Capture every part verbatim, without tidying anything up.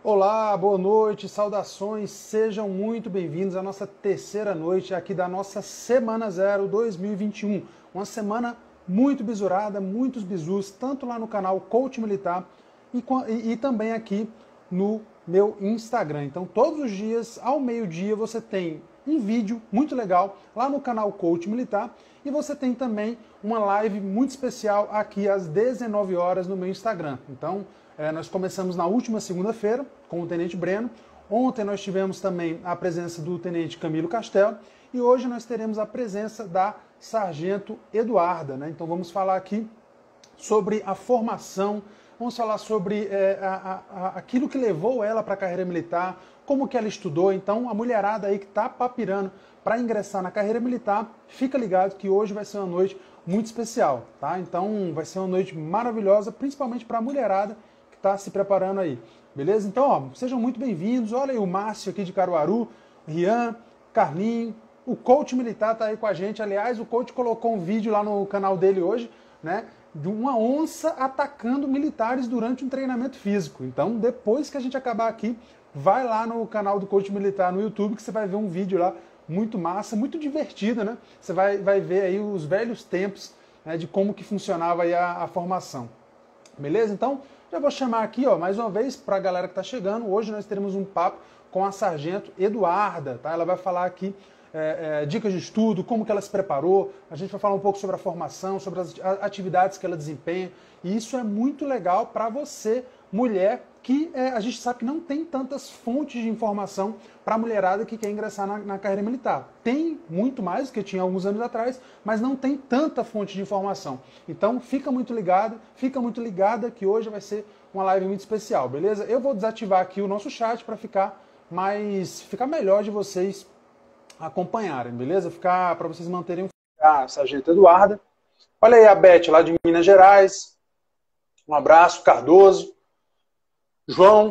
Olá, boa noite, saudações, sejam muito bem-vindos à nossa terceira noite aqui da nossa Semana Zero dois mil e vinte e um. Uma semana muito bisurada, muitos bizus, tanto lá no canal Coach Militar e, e, e também aqui no meu Instagram. Então, todos os dias, ao meio-dia, você tem um vídeo muito legal lá no canal Coach Militar e você tem também uma live muito especial aqui às dezenove horas no meu Instagram. Então, é, nós começamos na última segunda-feira com o Tenente Breno. Ontem nós tivemos também a presença do Tenente Camilo Castelo e hoje nós teremos a presença da Sargento Eduarda, né? Então vamos falar aqui sobre a formação, vamos falar sobre é, a, a, aquilo que levou ela para a carreira militar, como que ela estudou. Então a mulherada aí que está papirando para ingressar na carreira militar, fica ligado que hoje vai ser uma noite muito especial, tá? Então vai ser uma noite maravilhosa, principalmente para a mulherada que está se preparando aí, beleza? Então, ó, sejam muito bem-vindos. Olha aí o Márcio aqui de Caruaru, Rian, Carlinho, o Coach Militar está aí com a gente. Aliás, o Coach colocou um vídeo lá no canal dele hoje, né, de uma onça atacando militares durante um treinamento físico. Então, depois que a gente acabar aqui, vai lá no canal do Coach Militar no YouTube que você vai ver um vídeo lá muito massa, muito divertido, né? Você vai, vai ver aí os velhos tempos, né, de como que funcionava aí a, a formação. Beleza? Então, já vou chamar aqui, ó, mais uma vez, para a galera que está chegando. Hoje nós teremos um papo com a Sargento Eduarda, tá? Ela vai falar aqui é, é, dicas de estudo, como que ela se preparou. A gente vai falar um pouco sobre a formação, sobre as atividades que ela desempenha. E isso é muito legal para você, mulher, que é, a gente sabe que não tem tantas fontes de informação para a mulherada que quer ingressar na, na carreira militar. Tem muito mais do que tinha alguns anos atrás, mas não tem tanta fonte de informação. Então fica muito ligado, fica muito ligada que hoje vai ser uma live muito especial, beleza? Eu vou desativar aqui o nosso chat para ficar mais, ficar melhor de vocês acompanharem, beleza? Ficar para vocês manterem a Sargento Eduarda. Olha aí a Beth lá de Minas Gerais. Um abraço, Cardoso. João.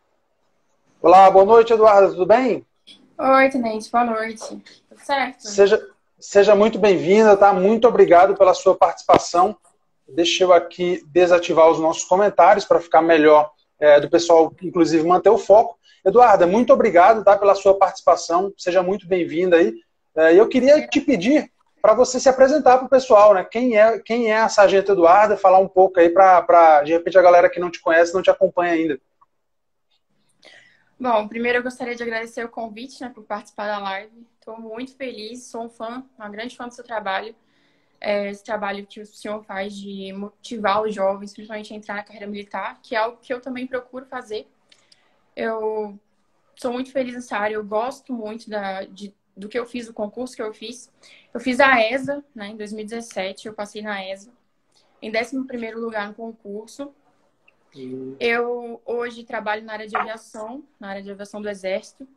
Olá, boa noite, Eduarda, tudo bem? Oi, Tenente, boa noite. Tudo certo? Seja, seja muito bem-vinda, tá? Muito obrigado pela sua participação. Deixa eu aqui desativar os nossos comentários para ficar melhor, é, do pessoal, inclusive, manter o foco. Eduarda, muito obrigado, tá, pela sua participação. Seja muito bem-vinda aí. É, eu queria te pedir para você se apresentar para o pessoal, né? Quem é, quem é a Sargento Eduarda, falar um pouco aí para, de repente, a galera que não te conhece, não te acompanha ainda. Bom, primeiro eu gostaria de agradecer o convite, né, por participar da live. Estou muito feliz, sou um fã, uma grande fã do seu trabalho. É, esse trabalho que o senhor faz de motivar os jovens, principalmente a entrar na carreira militar, que é algo que eu também procuro fazer. Eu sou muito feliz nessa área, eu gosto muito da, de, do que eu fiz, do concurso que eu fiz. Eu fiz a ESA, né, em dois mil e dezessete, eu passei na ESA, em décimo primeiro lugar no concurso. Eu hoje trabalho na área de aviação, na área de aviação do Exército.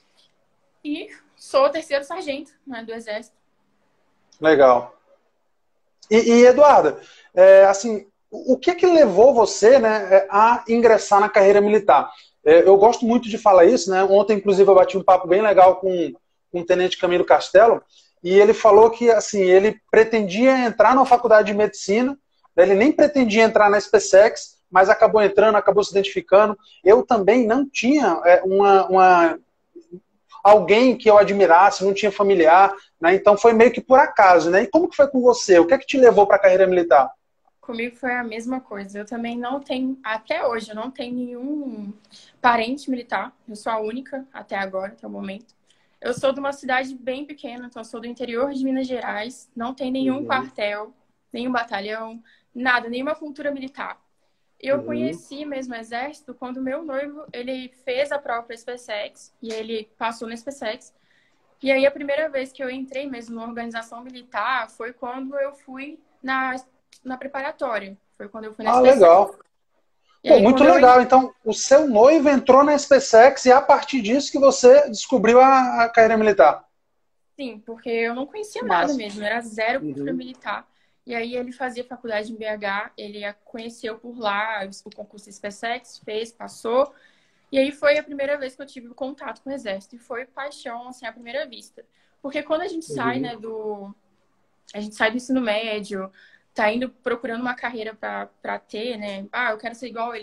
E sou terceiro sargento, né, do Exército. Legal. E, e Eduarda, é, assim, o que que levou você, né, a ingressar na carreira militar? É, eu gosto muito de falar isso, né? Ontem, inclusive, eu bati um papo bem legal com, com o Tenente Camilo Castelo, e ele falou que, assim, ele pretendia entrar na faculdade de medicina, ele nem pretendia entrar na SpaceX, mas acabou entrando, acabou se identificando. Eu também não tinha é, uma, uma, alguém que eu admirasse, não tinha familiar, né? Então foi meio que por acaso, né? E como que foi com você? O que é que te levou para a carreira militar? Comigo foi a mesma coisa. Eu também não tenho, até hoje, eu não tenho nenhum parente militar. Eu sou a única até agora, até o momento. Eu sou de uma cidade bem pequena, então eu sou do interior de Minas Gerais. Não tem nenhum uhum. quartel, nenhum batalhão, nada, nenhuma cultura militar. Eu uhum. conheci mesmo o Exército quando meu noivo, ele fez a própria SpaceX e ele passou na SpaceX. E aí a primeira vez que eu entrei mesmo numa organização militar foi quando eu fui na, na preparatória. Foi quando eu fui na ah, SpaceX. legal. E Pô, aí, muito legal. Eu... Então, o seu noivo entrou na SpaceX e a partir disso que você descobriu a, a carreira militar. Sim, porque eu não conhecia Massa. nada mesmo. Era zero cultura Uhum. militar. E aí ele fazia faculdade em B H, ele a conheceu por lá, o concurso de SpaceX, fez, passou. E aí foi a primeira vez que eu tive contato com o Exército. E foi paixão, assim, à primeira vista. Porque quando a gente uhum. sai, né, do... A gente sai do ensino médio, tá indo procurando uma carreira pra, pra ter, né? Ah, eu quero ser igual ele.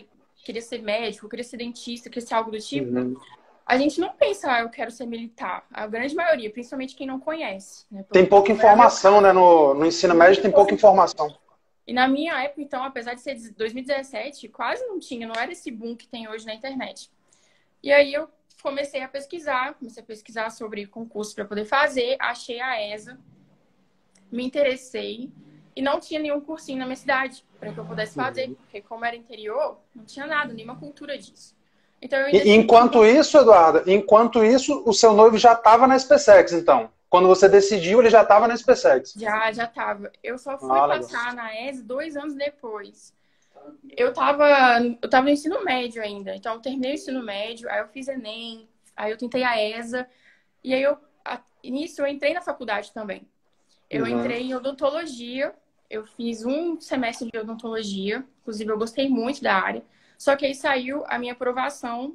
queria ser médico, queria ser dentista, queria ser algo do tipo, Uhum. a gente não pensa, ah, eu quero ser militar. A grande maioria, principalmente quem não conhece, né? Tem pouca Não é o meu informação, caso. né? No, no ensino médio Muito tem pouca pouco. informação. E na minha época, então, apesar de ser de dois mil e dezessete, quase não tinha, não era esse boom que tem hoje na internet. E aí eu comecei a pesquisar, comecei a pesquisar sobre concurso para poder fazer, achei a ESA, me interessei e não tinha nenhum cursinho na minha cidade para que eu pudesse fazer, Uhum. porque como era interior, não tinha nada, nenhuma cultura disso. Então eu ainda E tinha enquanto isso, Eduarda, enquanto isso, o seu noivo já estava na SpaceX, então. Quando você decidiu, ele já estava na SpaceX. já já tava. Eu só fui Ah, legal. passar na ESA dois anos depois. Eu tava, eu tava no ensino médio ainda, então eu terminei o ensino médio, aí eu fiz Enem, aí eu tentei a ESA, e aí eu, a, nisso eu entrei na faculdade também. Eu Uhum. entrei em odontologia, eu fiz um semestre de odontologia, inclusive eu gostei muito da área, só que aí saiu a minha aprovação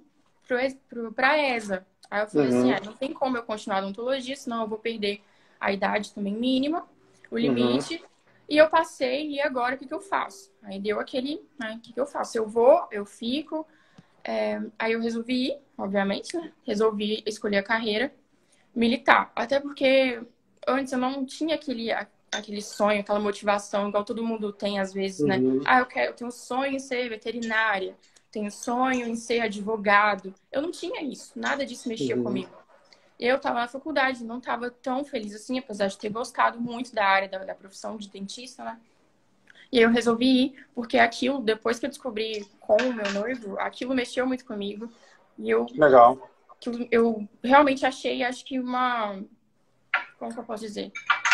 para a ESA. Aí eu falei assim, Uhum. ah, não tem como eu continuar a odontologia, senão eu vou perder a idade também mínima, o Uhum. limite. E eu passei, e agora o que, que eu faço? Aí deu aquele, né, o que, que eu faço? Eu vou, eu fico. É, aí eu resolvi ir, obviamente, né? Resolvi escolher a carreira militar. Até porque antes eu não tinha aquele, aquele sonho, aquela motivação, igual todo mundo tem às vezes, né? Uhum. Ah, eu quero, eu tenho um sonho em ser veterinária, tenho sonho em ser advogado. Eu não tinha isso, nada disso mexia Uhum. comigo. Eu estava na faculdade, não estava tão feliz assim, apesar de ter gostado muito da área da, da profissão de dentista, né? E aí eu resolvi ir, porque aquilo, depois que eu descobri com o meu noivo, aquilo mexeu muito comigo. E eu, Legal. aquilo, eu realmente achei, acho que uma... Como que eu posso dizer?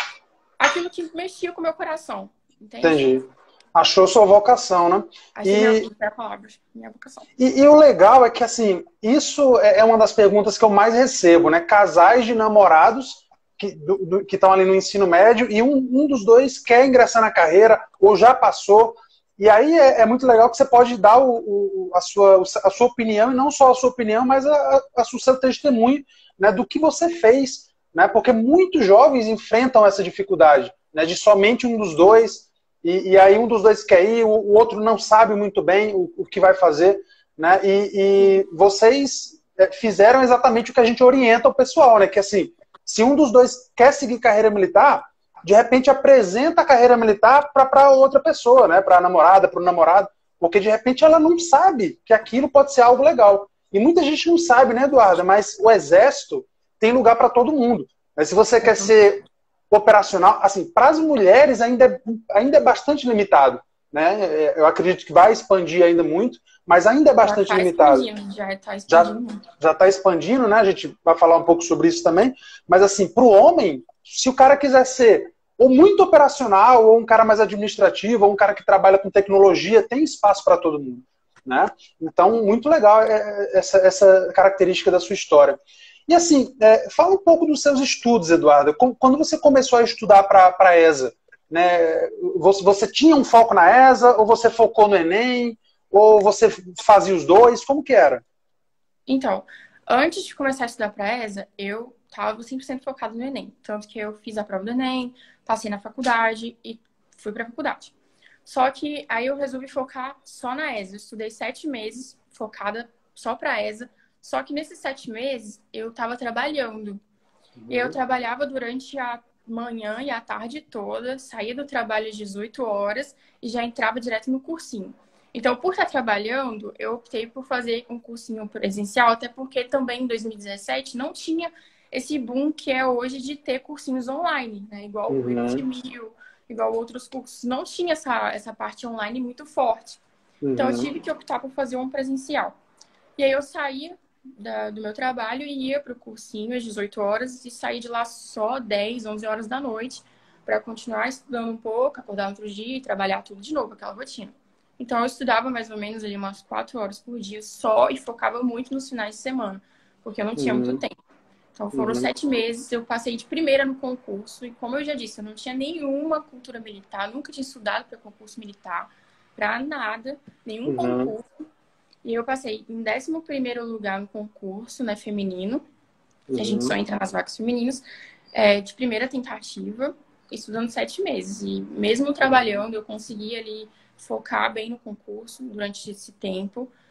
Aquilo que mexia com o meu coração, entende? Entendi. Achou sua vocação, né? Achei minha, E, isso é a palavra, minha vocação. e, e o legal é que, assim, isso é é uma das perguntas que eu mais recebo, né? Casais de namorados que do- do- que estão ali no ensino médio e um, um dos dois quer ingressar na carreira ou já passou. E aí é, é muito legal que você pode dar o, o- a, sua, a sua opinião, e não só a sua opinião, mas a, a, a o seu testemunho, né, do que você fez. Né? Porque muitos jovens enfrentam essa dificuldade, né, de somente um dos dois. E, e aí um dos dois quer ir, o, o outro não sabe muito bem o, o que vai fazer, né? E, e vocês é, fizeram exatamente o que a gente orienta o pessoal, né? Que assim, se um dos dois quer seguir carreira militar, de repente apresenta a carreira militar para outra pessoa, né? Para a namorada, para o namorado, porque de repente ela não sabe que aquilo pode ser algo legal. E muita gente não sabe, né, Eduarda? Mas o exército tem lugar para todo mundo. Mas se você quer ser operacional, assim, para as mulheres ainda é, ainda é bastante limitado, né? Eu acredito que vai expandir ainda muito, mas ainda é Já bastante tá limitado. expandindo, já tá Já expandindo muito. já está expandindo, né? A gente vai falar um pouco sobre isso também. Mas assim, para o homem, se o cara quiser ser ou muito operacional, ou um cara mais administrativo, ou um cara que trabalha com tecnologia, tem espaço para todo mundo, né? Então, muito legal essa, essa característica da sua história. E assim, é, fala um pouco dos seus estudos, Eduardo. Quando você começou a estudar para a ESA, né, você, você tinha um foco na ESA, ou você focou no Enem, ou você fazia os dois? Como que era? Então, antes de começar a estudar para a ESA, eu estava cem por cento focado no Enem. Tanto que eu fiz a prova do Enem, passei na faculdade e fui para a faculdade. Só que aí eu resolvi focar só na ESA. Eu estudei sete meses focada só para a ESA. Só que nesses sete meses eu estava trabalhando. E eu trabalhava durante a manhã e a tarde toda, saía do trabalho às dezoito horas e já entrava direto no cursinho. Então, por estar trabalhando, eu optei por fazer um cursinho presencial, até porque também em dois mil e dezessete não tinha esse boom que é hoje de ter cursinhos online, né? Igual o vinte Uhum, mil, igual outros cursos. Não tinha essa, essa parte online muito forte. Então, eu uhum, tive que optar por fazer um presencial. E aí eu saía da, do meu trabalho e ia para o cursinho às dezoito horas e saí de lá só dez, onze horas da noite para continuar estudando um pouco, acordar no outro dia e trabalhar tudo de novo, aquela rotina. Então eu estudava mais ou menos ali umas quatro horas por dia só e focava muito nos finais de semana, porque eu não tinha muito uhum, tempo. Então foram uhum, sete meses, eu passei de primeira no concurso e como eu já disse, eu não tinha nenhuma cultura militar, nunca tinha estudado para concurso militar, para nada, nenhum uhum, concurso. E eu passei em décimo primeiro lugar no concurso, né, feminino, que a gente só uhum, entra nas vagas femininas, é, de primeira tentativa, estudando sete meses. E mesmo trabalhando, eu consegui ali focar bem no concurso durante esse tempo.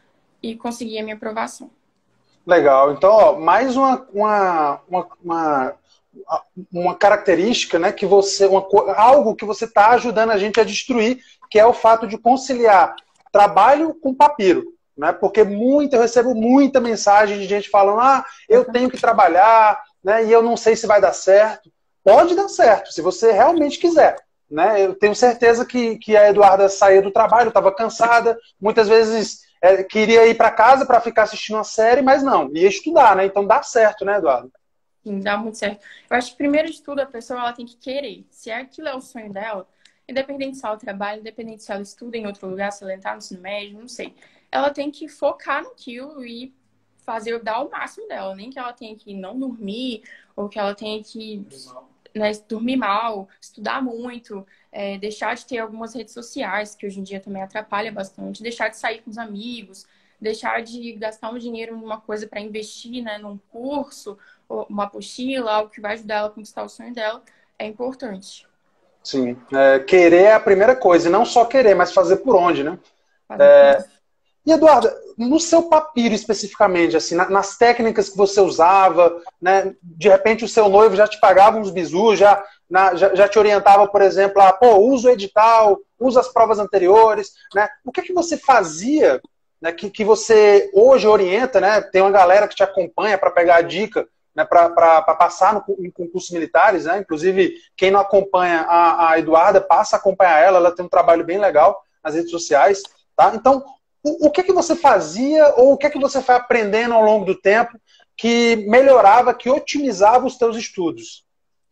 e conseguir a minha aprovação. Legal. Então, ó, mais uma, uma, uma, uma, uma característica, né, que você, uma, algo que você está ajudando a gente a destruir, que é o fato de conciliar trabalho com papiro. Né? Porque muito, eu recebo muita mensagem de gente falando, ah, eu tenho que trabalhar, né, e eu não sei se vai dar certo. Pode dar certo, se você realmente quiser. Né? Eu tenho certeza que, que a Eduarda saía do trabalho, estava cansada, muitas vezes é, queria ir para casa para ficar assistindo uma série, mas não, ia estudar, né? Então dá certo, né, Eduarda? Sim, dá muito certo. Eu acho que, primeiro de tudo, a pessoa ela tem que querer. Se aquilo é o sonho dela, independente se ela trabalha, independente se ela estuda em outro lugar, se ela entrar no ensino médio, não sei. Ela tem que focar naquilo e fazer, dar o máximo dela. Nem que ela tenha que não dormir, ou que ela tenha que... Né, dormir mal, estudar muito, é, deixar de ter algumas redes sociais, que hoje em dia também atrapalha bastante, deixar de sair com os amigos, deixar de gastar um dinheiro numa coisa para investir, né, num curso, ou uma apostila, algo que vai ajudar ela a conquistar o sonho dela, é importante. Sim, é, querer é a primeira coisa, e não só querer, mas fazer por onde, né? Fazer É... por... E, Eduarda, no seu papiro especificamente, assim, nas técnicas que você usava, né, de repente o seu noivo já te pagava uns bizus, já, na, já, já te orientava, por exemplo, a, pô, usa o edital, usa as provas anteriores, né? O que é que você fazia, né, que, que você hoje orienta, né? Tem uma galera que te acompanha para pegar a dica, né, para passar no, em concursos militares, né? Inclusive, quem não acompanha a, a Eduarda, passa a acompanhar ela, ela tem um trabalho bem legal nas redes sociais, tá? Então, o que é que você fazia ou o que é que você foi aprendendo ao longo do tempo que melhorava, que otimizava os teus estudos?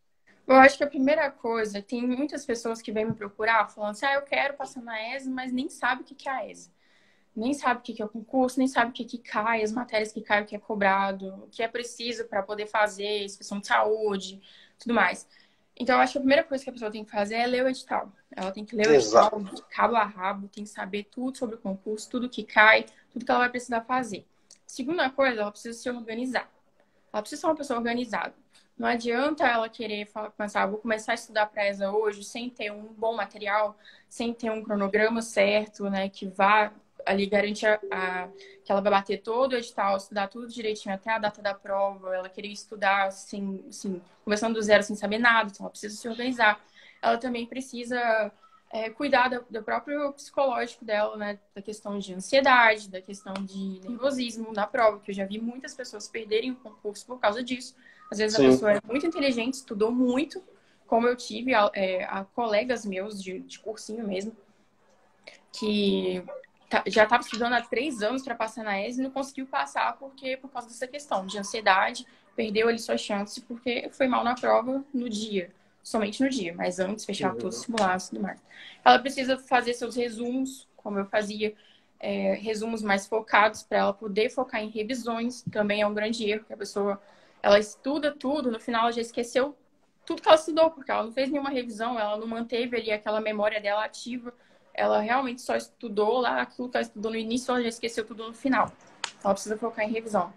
Eu acho que a primeira coisa, tem muitas pessoas que vêm me procurar falando assim, ah, eu quero passar na E S A, mas nem sabe o que é a E S A. Nem sabe o que é o concurso, nem sabe o que cai, as matérias que caem, o que é cobrado, o que é preciso para poder fazer, inspeção de saúde, tudo mais. Então, eu acho que a primeira coisa que a pessoa tem que fazer é ler o edital. Ela tem que ler o Exato. edital de cabo a rabo, tem que saber tudo sobre o concurso, tudo que cai, tudo que ela vai precisar fazer. Segunda coisa, ela precisa se organizar. Ela precisa ser uma pessoa organizada. Não adianta ela querer falar, pensar, vou começar a estudar para a E S A hoje sem ter um bom material, sem ter um cronograma certo, né, que vá ali garantir a, a, que ela vai bater todo o edital, estudar tudo direitinho até a data da prova, ela querer estudar assim, assim, começando do zero sem saber nada, então ela precisa se organizar. Ela também precisa é, cuidar do, do próprio psicológico dela, né, da questão de ansiedade, da questão de nervosismo na prova, que eu já vi muitas pessoas perderem o concurso por causa disso. Às vezes Sim. a pessoa é muito inteligente, estudou muito, como eu tive a, é, a colegas meus de, de cursinho mesmo, que já estava estudando há três anos para passar na E S A e não conseguiu passar porque, por causa dessa questão de ansiedade, perdeu ali sua chance porque foi mal na prova no dia, somente no dia, mas antes fechava todos os simulados e tudo mais. Ela precisa fazer seus resumos, como eu fazia, é, resumos mais focados para ela poder focar em revisões, também é um grande erro, que a pessoa ela estuda tudo, no final ela já esqueceu tudo que ela estudou, porque ela não fez nenhuma revisão, ela não manteve ali aquela memória dela ativa. Ela realmente só estudou lá aquilo que ela estudou no início, ela já esqueceu tudo no final. Ela precisa focar em revisão.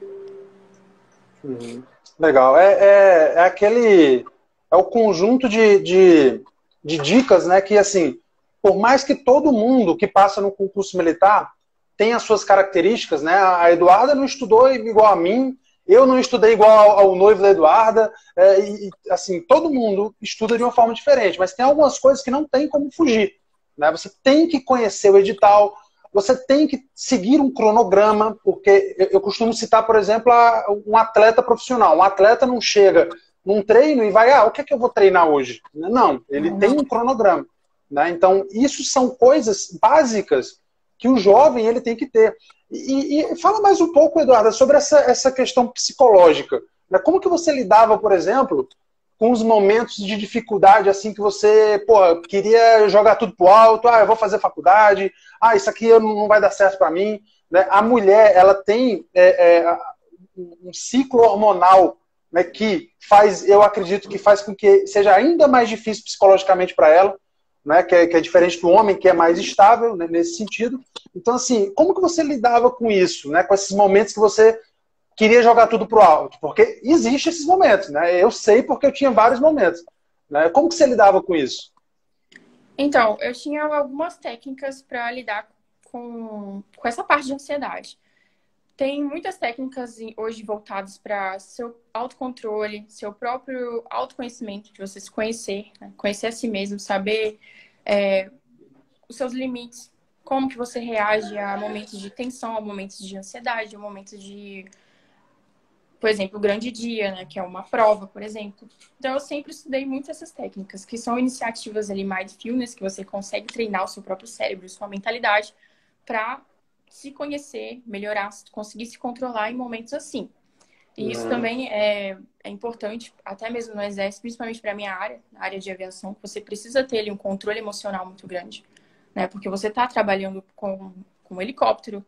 Uhum. Legal. É, é, é aquele... É o conjunto de, de, de dicas, né? Que, assim, por mais que todo mundo que passa no concurso militar tenha as suas características, né? A Eduarda não estudou igual a mim, eu não estudei igual ao, ao noivo da Eduarda, é, e, assim, todo mundo estuda de uma forma diferente, mas tem algumas coisas que não tem como fugir. Né? Você tem que conhecer o edital, você tem que seguir um cronograma, porque eu costumo citar, por exemplo, um atleta profissional. Um atleta não chega num treino e vai, ah, o que é que eu vou treinar hoje? Não, ele tem um cronograma. Né? Então, isso são coisas básicas que o jovem ele tem que ter. E, e fala mais um pouco, Eduarda, sobre essa, essa questão psicológica. Né? Como que você lidava, por exemplo, com os momentos de dificuldade, assim, que você, pô, queria jogar tudo pro alto, ah, eu vou fazer faculdade, ah, isso aqui não vai dar certo para mim, né? A mulher, ela tem é, é, um ciclo hormonal, né, que faz, eu acredito que faz com que seja ainda mais difícil psicologicamente para ela, né, que é, que é diferente do homem, que é mais estável, né, nesse sentido. Então, assim, como que você lidava com isso, né, com esses momentos que você queria jogar tudo pro alto? Porque existem esses momentos, né? Eu sei porque eu tinha vários momentos. Né? Como que você lidava com isso? Então, eu tinha algumas técnicas para lidar com, com essa parte de ansiedade. Tem muitas técnicas hoje voltadas para seu autocontrole, seu próprio autoconhecimento, de você se conhecer, né? Conhecer a si mesmo, saber é, os seus limites, como que você reage a momentos de tensão, a momentos de ansiedade, a momentos de, por exemplo, o grande dia, né? Que é uma prova, por exemplo. Então, eu sempre estudei muito essas técnicas, que são iniciativas ali, mindfulness, que você consegue treinar o seu próprio cérebro, sua mentalidade, para se conhecer, melhorar, conseguir se controlar em momentos assim. E isso Uhum. também é, é importante, até mesmo no exército, principalmente para a minha área, na área de aviação, que você precisa ter ali um controle emocional muito grande, né? Porque você está trabalhando com, com um helicóptero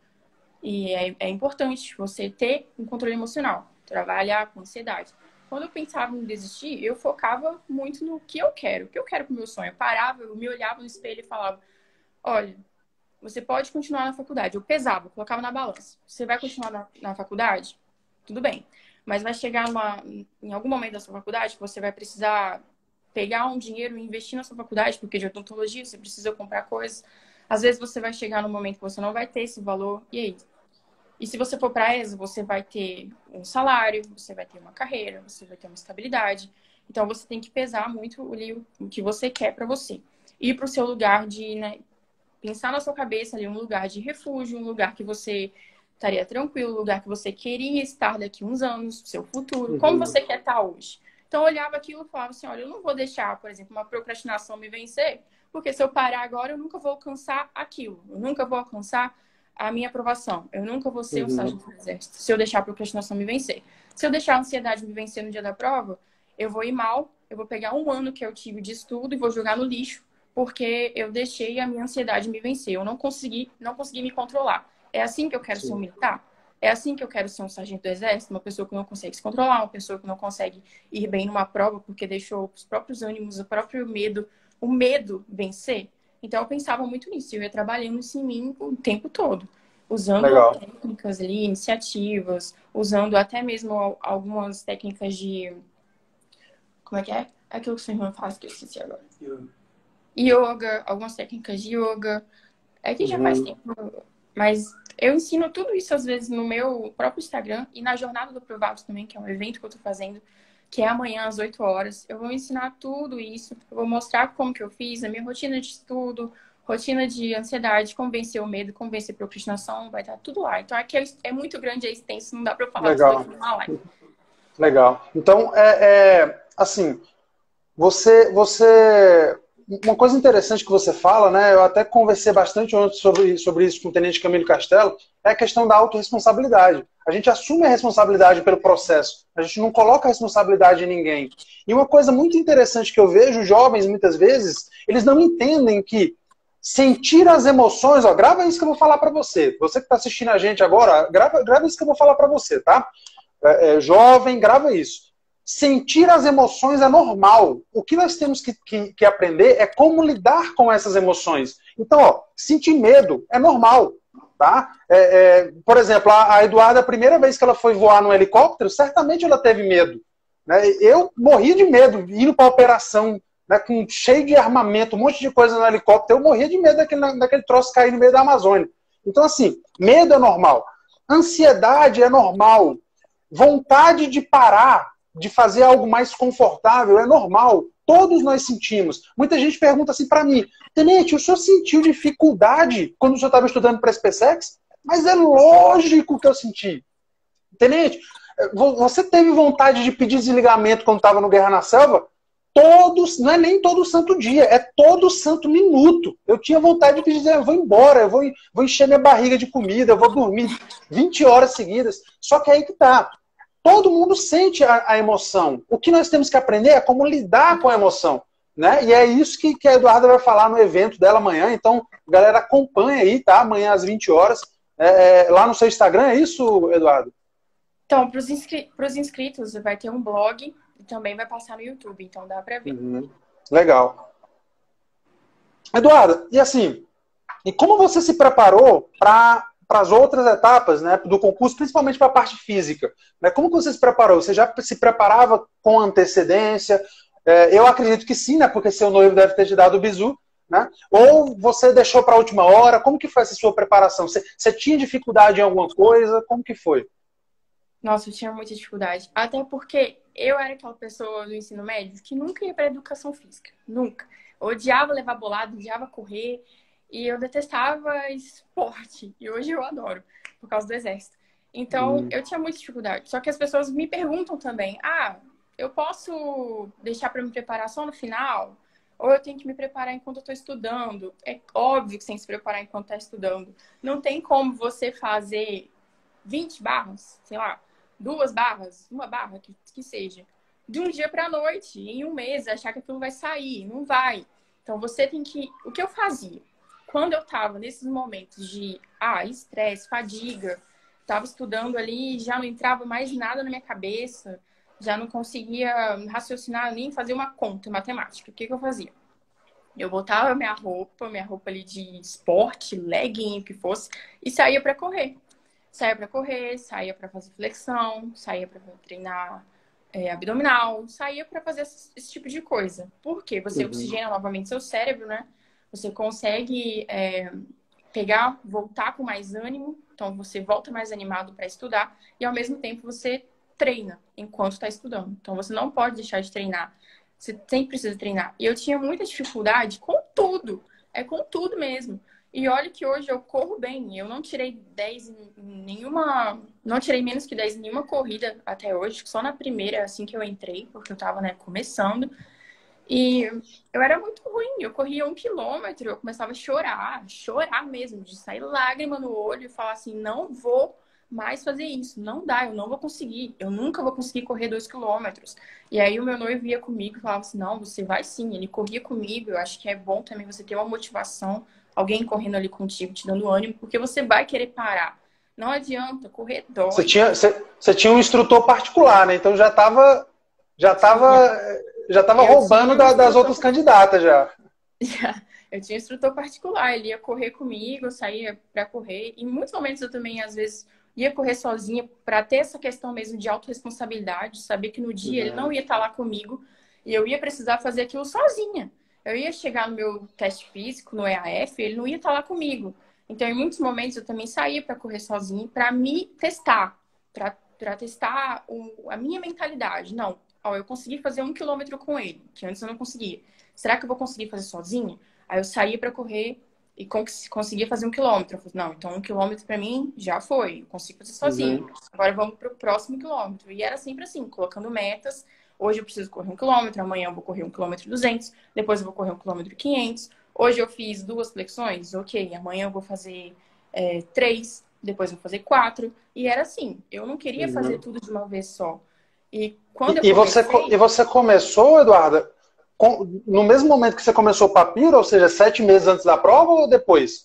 e é, é importante você ter um controle emocional, trabalhar com ansiedade. Quando eu pensava em desistir, eu focava muito no que eu quero, o que eu quero para o meu sonho. Eu parava, eu me olhava no espelho e falava, olha, você pode continuar na faculdade. Eu pesava, eu colocava na balança. Você vai continuar na, na faculdade? Tudo bem. Mas vai chegar numa, em algum momento da sua faculdade que você vai precisar pegar um dinheiro e investir na sua faculdade, porque de odontologia você precisa comprar coisas. Às vezes você vai chegar num momento que você não vai ter esse valor. E aí? E se você for para a E S A, você vai ter um salário, você vai ter uma carreira, você vai ter uma estabilidade. Então você tem que pesar muito ali o que você quer para você. Ir para o seu lugar de... Né, pensar na sua cabeça ali um lugar de refúgio, um lugar que você estaria tranquilo, um lugar que você queria estar daqui uns anos, seu futuro, como Uhum. você quer estar hoje. Então, eu olhava aquilo e falava assim, olha, eu não vou deixar, por exemplo, uma procrastinação me vencer, porque se eu parar agora, eu nunca vou alcançar aquilo. Eu nunca vou alcançar a minha aprovação. Eu nunca vou ser um Uhum. sargento do exército, se eu deixar a procrastinação me vencer. Se eu deixar a ansiedade me vencer no dia da prova, eu vou ir mal, eu vou pegar um ano que eu tive de estudo e vou jogar no lixo, porque eu deixei a minha ansiedade me vencer. Eu não consegui, não consegui me controlar. É assim que eu quero ser um Sim. militar? É assim que eu quero ser um sargento do exército? Uma pessoa que não consegue se controlar, uma pessoa que não consegue ir bem numa prova porque deixou os próprios ânimos, o próprio medo, o medo vencer? Então, eu pensava muito nisso. Eu ia trabalhando isso em mim o tempo todo. Usando Legal. técnicas ali, iniciativas, usando até mesmo algumas técnicas de... Como é que é? É aquilo que o seu irmão faz, que eu esqueci agora. Yoga, algumas técnicas de yoga. É que já faz Uhum. tempo, mas eu ensino tudo isso às vezes no meu próprio Instagram e na Jornada do Aprovado também, que é um evento que eu tô fazendo, que é amanhã às oito horas. Eu vou ensinar tudo isso, eu vou mostrar como que eu fiz, a minha rotina de estudo, rotina de ansiedade, como vencer o medo, como vencer a procrastinação, vai estar tudo lá. Então aqui é, é muito grande, é extenso, não dá pra eu falar tudo Legal. aqui numa live. Legal. Então, é, é assim, você, você... Uma coisa interessante que você fala, né? Eu até conversei bastante ontem sobre, sobre isso com o Tenente Camilo Castelo, é a questão da autorresponsabilidade. A gente assume a responsabilidade pelo processo. A gente não coloca a responsabilidade em ninguém. E uma coisa muito interessante que eu vejo, jovens, muitas vezes, eles não entendem que sentir as emoções, ó, grava isso que eu vou falar para você. Você que está assistindo a gente agora, grava, grava isso que eu vou falar para você, tá? É, é, jovem, grava isso. Sentir as emoções é normal. O que nós temos que, que, que aprender é como lidar com essas emoções. Então, ó, sentir medo é normal. Tá? É, é, por exemplo, a, a Eduarda, a primeira vez que ela foi voar num helicóptero, certamente ela teve medo. Né? Eu morri de medo, indo para a operação, né, com, cheio de armamento, um monte de coisa no helicóptero, eu morria de medo daquele, daquele troço cair no meio da Amazônia. Então, assim, medo é normal. Ansiedade é normal. Vontade de parar, de fazer algo mais confortável, é normal. Todos nós sentimos. Muita gente pergunta assim para mim, Tenente, o senhor sentiu dificuldade quando o senhor estava estudando para a SpaceX? Mas é lógico que eu senti. Tenente, você teve vontade de pedir desligamento quando estava no Guerra na Selva? Todos, não é nem todo santo dia, é todo santo minuto. Eu tinha vontade de pedir, eu vou embora, eu vou, vou encher minha barriga de comida, eu vou dormir vinte horas seguidas. Só que aí que tá. Todo mundo sente a, a emoção. O que nós temos que aprender é como lidar com a emoção. Né? E é isso que, que a Eduarda vai falar no evento dela amanhã. Então, galera, acompanha aí, tá? Amanhã às vinte horas. É, é, lá no seu Instagram, é isso, Eduardo? Então, para os inscri inscritos, vai ter um blog e também vai passar no YouTube. Então, dá para ver. Uhum. Legal. Eduarda, e assim, e como você se preparou para para as outras etapas, né, do concurso, principalmente para a parte física? Né? Como que você se preparou? Você já se preparava com antecedência? É, eu acredito que sim, né, porque seu noivo deve ter te dado o bizu, né? Ou você deixou para a última hora? Como que foi essa sua preparação? Você, você tinha dificuldade em alguma coisa? Como que foi? Nossa, eu tinha muita dificuldade. Até porque eu era aquela pessoa do ensino médio que nunca ia para educação física. Nunca. Eu odiava levar bolada, odiava correr. E eu detestava esporte. E hoje eu adoro, por causa do exército. Então, Hum. eu tinha muita dificuldade. Só que as pessoas me perguntam também: ah, eu posso deixar para me preparar só no final? Ou eu tenho que me preparar enquanto eu estou estudando? É óbvio que você tem que se preparar enquanto está estudando. Não tem como você fazer vinte barras, sei lá, duas barras, uma barra, que, que seja, de um dia para a noite, em um mês, achar que aquilo vai sair. Não vai. Então, você tem que... O que eu fazia? Quando eu estava nesses momentos de ah, estresse, fadiga, estava estudando ali, já não entrava mais nada na minha cabeça, já não conseguia raciocinar nem fazer uma conta matemática. O que, que eu fazia? Eu botava minha roupa, minha roupa ali de esporte, legging, o que fosse, e saía para correr. Saía para correr, saía para fazer flexão, saía para treinar é, abdominal, saía para fazer esse, esse tipo de coisa. Porque você Uhum. oxigena novamente seu cérebro, né? Você consegue é, pegar, voltar com mais ânimo, então você volta mais animado para estudar e ao mesmo tempo você treina enquanto está estudando. Então você não pode deixar de treinar. Você sempre precisa treinar. E eu tinha muita dificuldade com tudo. É com tudo mesmo. E olha que hoje eu corro bem. Eu não tirei dez em nenhuma... Não tirei menos que dez em nenhuma corrida até hoje. Só na primeira, assim que eu entrei, porque eu tava, né, começando. E eu era muito ruim. Eu corria um quilômetro, eu começava a chorar. Chorar mesmo, de sair lágrima no olho e falar assim, não vou mais fazer isso. Não dá, eu não vou conseguir. Eu nunca vou conseguir correr dois quilômetros. E aí o meu noivo ia comigo e falava assim, não, você vai sim. Ele corria comigo. Eu acho que é bom também você ter uma motivação, alguém correndo ali contigo, te dando ânimo, porque você vai querer parar. Não adianta, correr Você dói. tinha, você, você tinha um instrutor particular, né? Então já estava já tava, Tinha. já tava Eu roubando tinha um da- das outras instrutor. candidatas já. Eu tinha um instrutor particular, ele ia correr comigo, eu saía para correr. Em muitos momentos eu também, às vezes, ia correr sozinha para ter essa questão mesmo de autorresponsabilidade, saber que no dia ele não Uhum. ia estar lá comigo e eu ia precisar fazer aquilo sozinha. Eu ia chegar no meu teste físico, no E A F, ele não ia estar lá comigo. Então, em muitos momentos, eu também saía para correr sozinha para me testar, para testar o, a minha mentalidade. Não, ó, eu consegui fazer um quilômetro com ele, que antes eu não conseguia. Será que eu vou conseguir fazer sozinha? Aí eu saía para correr e cons conseguia fazer um quilômetro. Eu falei, não, então um quilômetro para mim já foi, eu consigo fazer sozinha. Uhum. Agora vamos para o próximo quilômetro. E era sempre assim, colocando metas. Hoje eu preciso correr um quilômetro, amanhã eu vou correr um quilômetro e duzentos, depois eu vou correr um quilômetro e quinhentos. Hoje eu fiz duas flexões, ok, amanhã eu vou fazer é, três, depois eu vou fazer quatro. E era assim, eu não queria fazer Uhum. tudo de uma vez só. E quando eu E, e você, co- e comecei, você começou, Eduarda, com- no mesmo momento que você começou o papiro, ou seja, sete meses antes da prova ou depois?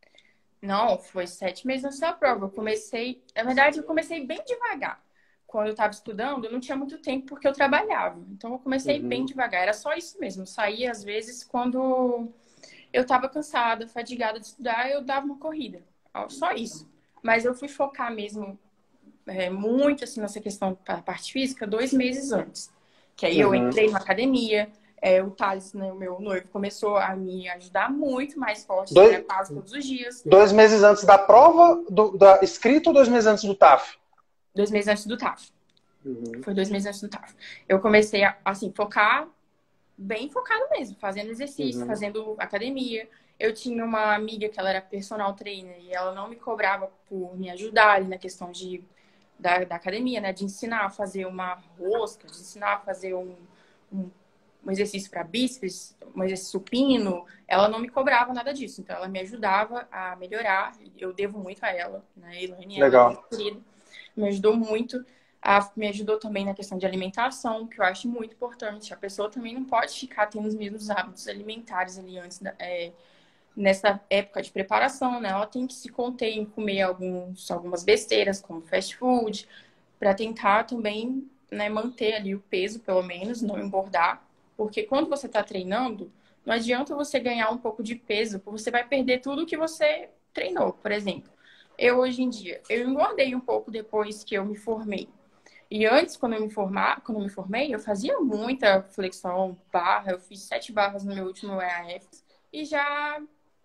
não, foi sete meses antes da prova. Eu comecei, na verdade, eu comecei bem devagar. Quando eu estava estudando, eu não tinha muito tempo porque eu trabalhava. Então, eu comecei bem Uhum. devagar. Era só isso mesmo. Eu saía, às vezes, quando eu estava cansada, fadigada de estudar, eu dava uma corrida. Só isso. Mas eu fui focar mesmo é, muito assim nessa questão da parte física dois meses antes. Que aí eu Uhum. entrei na academia, é, o Thales, né, o meu noivo, começou a me ajudar muito mais forte, treina Dois, quase todos os dias. dois meses antes da prova, do, da escrita ou dois meses antes do T A F? Dois meses antes do T A F. Uhum. Foi dois meses antes do T A F. Eu comecei a, assim, focar bem focado mesmo, fazendo exercício, Uhum. fazendo academia. Eu tinha uma amiga que ela era personal trainer e ela não me cobrava por me ajudar ali na questão de, da, da academia, né? De ensinar a fazer uma rosca, de ensinar a fazer um, um, um exercício para bíceps, um exercício supino. Ela não me cobrava nada disso. Então, ela me ajudava a melhorar. Eu devo muito a ela, né? Elaine, ela é Legal. muito querida. Me ajudou muito. A, me ajudou também na questão de alimentação, que eu acho muito importante. A pessoa também não pode ficar tendo os mesmos hábitos alimentares ali antes, da, é, nessa época de preparação, né? Ela tem que se conter em comer alguns, algumas besteiras, como fast food, para tentar também, né, manter ali o peso, pelo menos, não engordar. Porque quando você está treinando, não adianta você ganhar um pouco de peso, porque você vai perder tudo que você treinou, por exemplo. Eu, hoje em dia, eu engordei um pouco depois que eu me formei. E antes, quando eu me formar, quando eu me formei, eu fazia muita flexão, barra, eu fiz sete barras no meu último E A F. e já,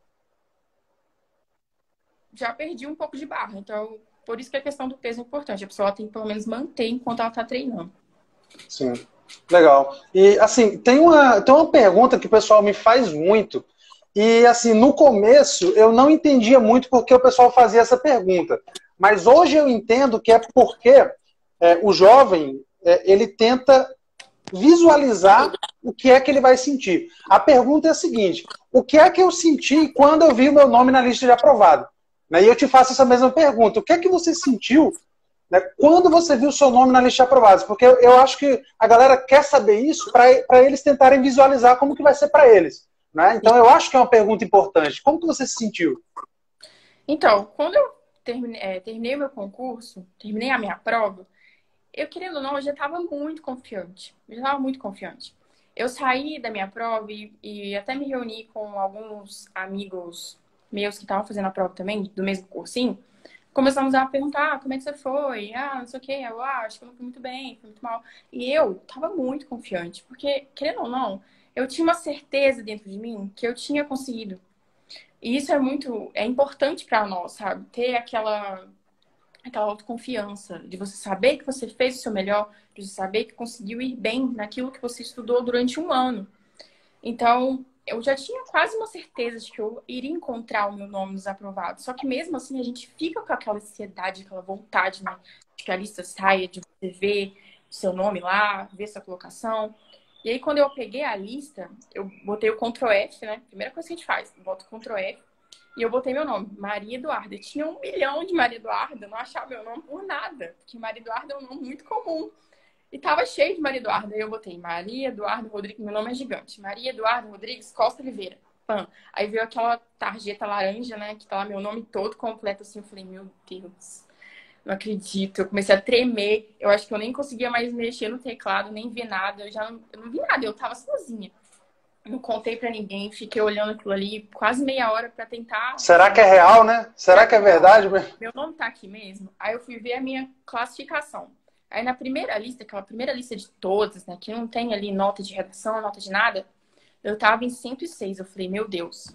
já perdi um pouco de barra. Então, por isso que a questão do peso é importante. A pessoa tem que pelo menos manter enquanto ela está treinando. Sim, legal. E assim, tem uma, tem uma pergunta que o pessoal me faz muito. E assim, no começo eu não entendia muito porque o pessoal fazia essa pergunta. Mas hoje eu entendo que é porque é, o jovem é, ele tenta visualizar o que é que ele vai sentir. A pergunta é a seguinte: o que é que eu senti quando eu vi o meu nome na lista de aprovado? E eu te faço essa mesma pergunta. O que é que você sentiu, né, quando você viu o seu nome na lista de aprovados? Porque eu, eu acho que a galera quer saber isso para eles tentarem visualizar como que vai ser para eles. Né? Então eu acho que é uma pergunta importante. Como que você se sentiu? Então, quando eu terminei, é, terminei o meu concurso, terminei a minha prova, eu, querendo ou não, eu já estava muito confiante. Eu já estava muito confiante. Eu saí da minha prova e, e até me reuni com alguns amigos meus que estavam fazendo a prova também, do mesmo cursinho. Começamos a perguntar, ah, como é que você foi? Ah, não sei o quê. Eu ah, acho que eu não fui muito bem, fui muito mal. E eu estava muito confiante, porque, querendo ou não, eu tinha uma certeza dentro de mim que eu tinha conseguido. E isso é muito, é importante para nós, sabe? Ter aquela aquela autoconfiança, de você saber que você fez o seu melhor, de você saber que conseguiu ir bem naquilo que você estudou durante um ano. Então, eu já tinha quase uma certeza de que eu iria encontrar o meu nome nos aprovados. Só que mesmo assim, a gente fica com aquela ansiedade, aquela vontade, né? De que a lista saia, de você ver o seu nome lá, ver sua colocação. E aí, quando eu peguei a lista, eu botei o control F, né? Primeira coisa que a gente faz, bota o control F. E eu botei meu nome, Maria Eduarda. Eu tinha um milhão de Maria Eduarda, eu não achava meu nome por nada, porque Maria Eduarda é um nome muito comum. E tava cheio de Maria Eduarda. Aí eu botei Maria Eduarda Rodrigues, meu nome é gigante. Maria Eduarda Rodrigues Costa Oliveira. Pam. Aí veio aquela tarjeta laranja, né, que tá lá meu nome todo completo, assim. Eu falei, meu Deus, não acredito. Eu comecei a tremer. Eu acho que eu nem conseguia mais mexer no teclado, nem ver nada. Eu já não, eu não vi nada, eu tava sozinha. Não contei pra ninguém, fiquei olhando aquilo ali quase meia hora pra tentar... Será que é real, né? Será que é verdade mesmo? Meu nome tá aqui mesmo? Aí eu fui ver a minha classificação. Aí na primeira lista, aquela primeira lista de todas, né, que não tem ali nota de redação, nota de nada, eu tava em cento e seis. Eu falei, meu Deus,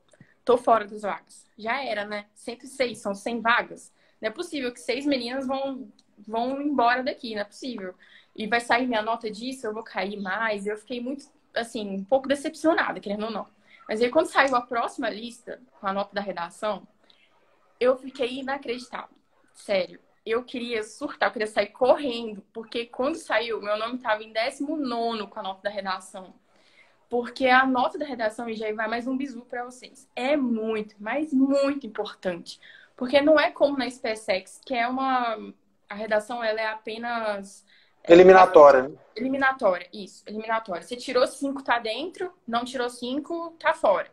tô fora das vagas. Já era, né? cento e seis, são cem vagas. Não é possível que seis meninas vão, vão embora daqui, não é possível. E vai sair minha nota disso, eu vou cair mais. Eu fiquei muito, assim, um pouco decepcionada, querendo ou não. Mas aí quando saiu a próxima lista, com a nota da redação, eu fiquei inacreditável. Sério. Eu queria surtar, eu queria sair correndo. Porque quando saiu, meu nome estava em décimo nono com a nota da redação. Porque a nota da redação, e já vai mais um bizu para vocês, é muito, mas muito importante. Porque não é como na SpaceX, que é uma... A redação, ela é apenas... Eliminatória. Eliminatória, isso, eliminatória. Você tirou cinco, tá dentro. Não tirou cinco, tá fora.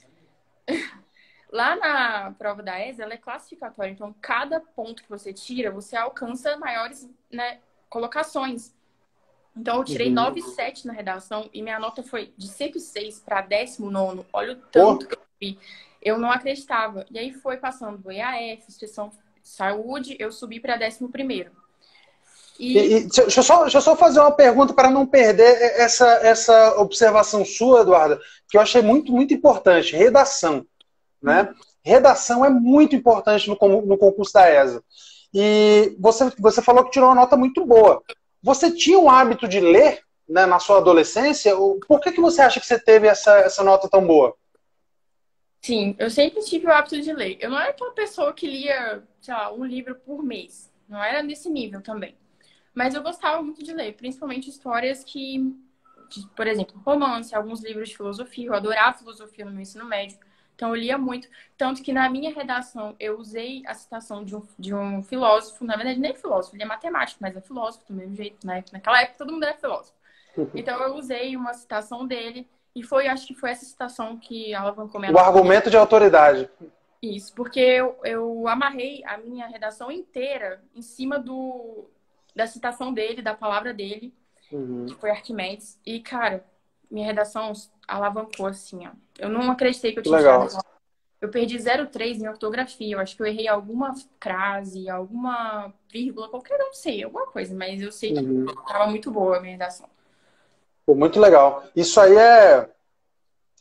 Lá na prova da E S A, ela é classificatória. Então, cada ponto que você tira, você alcança maiores, né, colocações. Então, eu tirei uhum. nove vírgula sete na redação e minha nota foi de cento e seis para décimo nono. Olha o tanto oh. que eu vi. Eu não acreditava. E aí foi passando do E A F, inspeção saúde, eu subi para décimo primeiro. E... E, e, deixa, eu só, deixa eu só fazer uma pergunta para não perder essa, essa observação sua, Eduarda, que eu achei muito, muito importante. Redação. Né? Hum. Redação é muito importante no, no concurso da E S A. E você, você falou que tirou uma nota muito boa. Você tinha o hábito de ler, né, na sua adolescência? Por que, que você acha que você teve essa, essa nota tão boa? Sim, eu sempre tive o hábito de ler. Eu não era aquela pessoa que lia, sei lá, um livro por mês. Não era nesse nível também. Mas eu gostava muito de ler, principalmente histórias que, de, por exemplo, romance, alguns livros de filosofia. Eu adorava filosofia no meu ensino médio. Então, eu lia muito. Tanto que na minha redação, eu usei a citação de um, de um filósofo. Na verdade, nem filósofo, ele é matemático, mas é filósofo do mesmo jeito, né? Naquela época, todo mundo era filósofo. Então, eu usei uma citação dele. E foi, acho que foi essa citação que alavancou minha O argumento de autoridade. Isso, porque eu, eu amarrei a minha redação inteira em cima do, da citação dele, da palavra dele, uhum. que foi Arquimedes. E, cara, minha redação alavancou assim, ó. Eu não acreditei que eu tinha Legal. tirado. Eu perdi zero vírgula três em ortografia. Eu acho que eu errei alguma frase, alguma vírgula, qualquer, não sei, alguma coisa. Mas eu sei que uhum. tava muito boa a minha redação. Pô, muito legal. Isso aí é,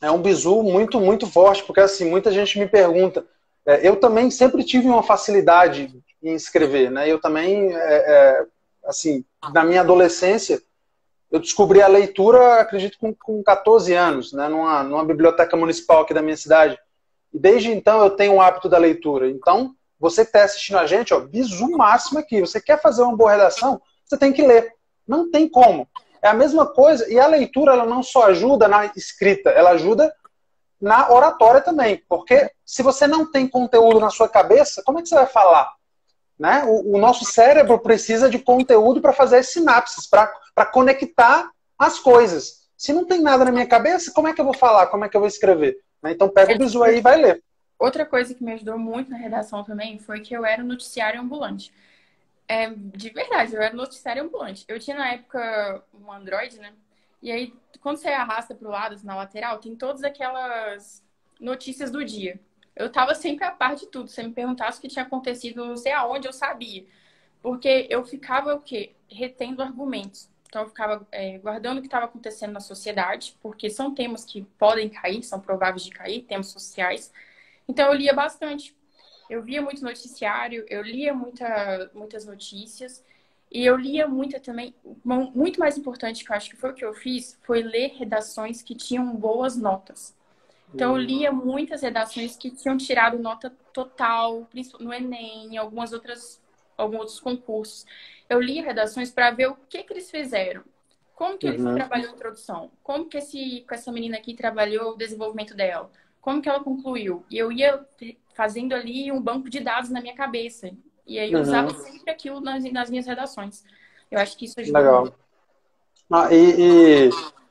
é um bizu muito, muito forte, porque assim, muita gente me pergunta. É, eu também sempre tive uma facilidade em escrever, né? Eu também, é, é, assim, na minha adolescência, eu descobri a leitura, acredito, com, com quatorze anos, né? Numa, numa biblioteca municipal aqui da minha cidade. E desde então eu tenho o hábito da leitura. Então, você que está assistindo a gente, ó, bizu máximo aqui. Você quer fazer uma boa redação, você tem que ler. Não tem como. É a mesma coisa. E a leitura, ela não só ajuda na escrita, ela ajuda na oratória também. Porque se você não tem conteúdo na sua cabeça, como é que você vai falar? Né? O, o nosso cérebro precisa de conteúdo para fazer as sinapses, para conectar as coisas. Se não tem nada na minha cabeça, como é que eu vou falar? Como é que eu vou escrever? Então pega o bizu aí e vai ler. Outra coisa que me ajudou muito na redação também foi que eu era um noticiário ambulante. É, de verdade, eu era um noticiário ambulante. Eu tinha na época um Android, né? E aí, quando você arrasta para o lado, na lateral, tem todas aquelas notícias do dia. Eu tava sempre a par de tudo. Se você me perguntasse o que tinha acontecido, não sei aonde, eu sabia. Porque eu ficava o quê? Retendo argumentos. Então, eu ficava é, guardando o que estava acontecendo na sociedade, porque são temas que podem cair, são prováveis de cair, temas sociais. Então, eu lia bastante. Eu via muito noticiário, eu lia muita, muitas notícias. E eu lia muita também. Muito mais importante, que eu acho que foi o que eu fiz, foi ler redações que tinham boas notas. Então, eu lia muitas redações que tinham tirado nota total, no Enem, em algumas outras, alguns outros concursos. Eu lia redações para ver o que, que eles fizeram. Como que ele Uhum. trabalhou a introdução? Como que esse, com essa menina aqui trabalhou o desenvolvimento dela? Como que ela concluiu? E eu ia fazendo ali um banco de dados na minha cabeça. E aí eu Uhum. usava sempre aquilo nas, nas minhas redações. Eu acho que isso ajudou Legal. muito. Ah, e, e,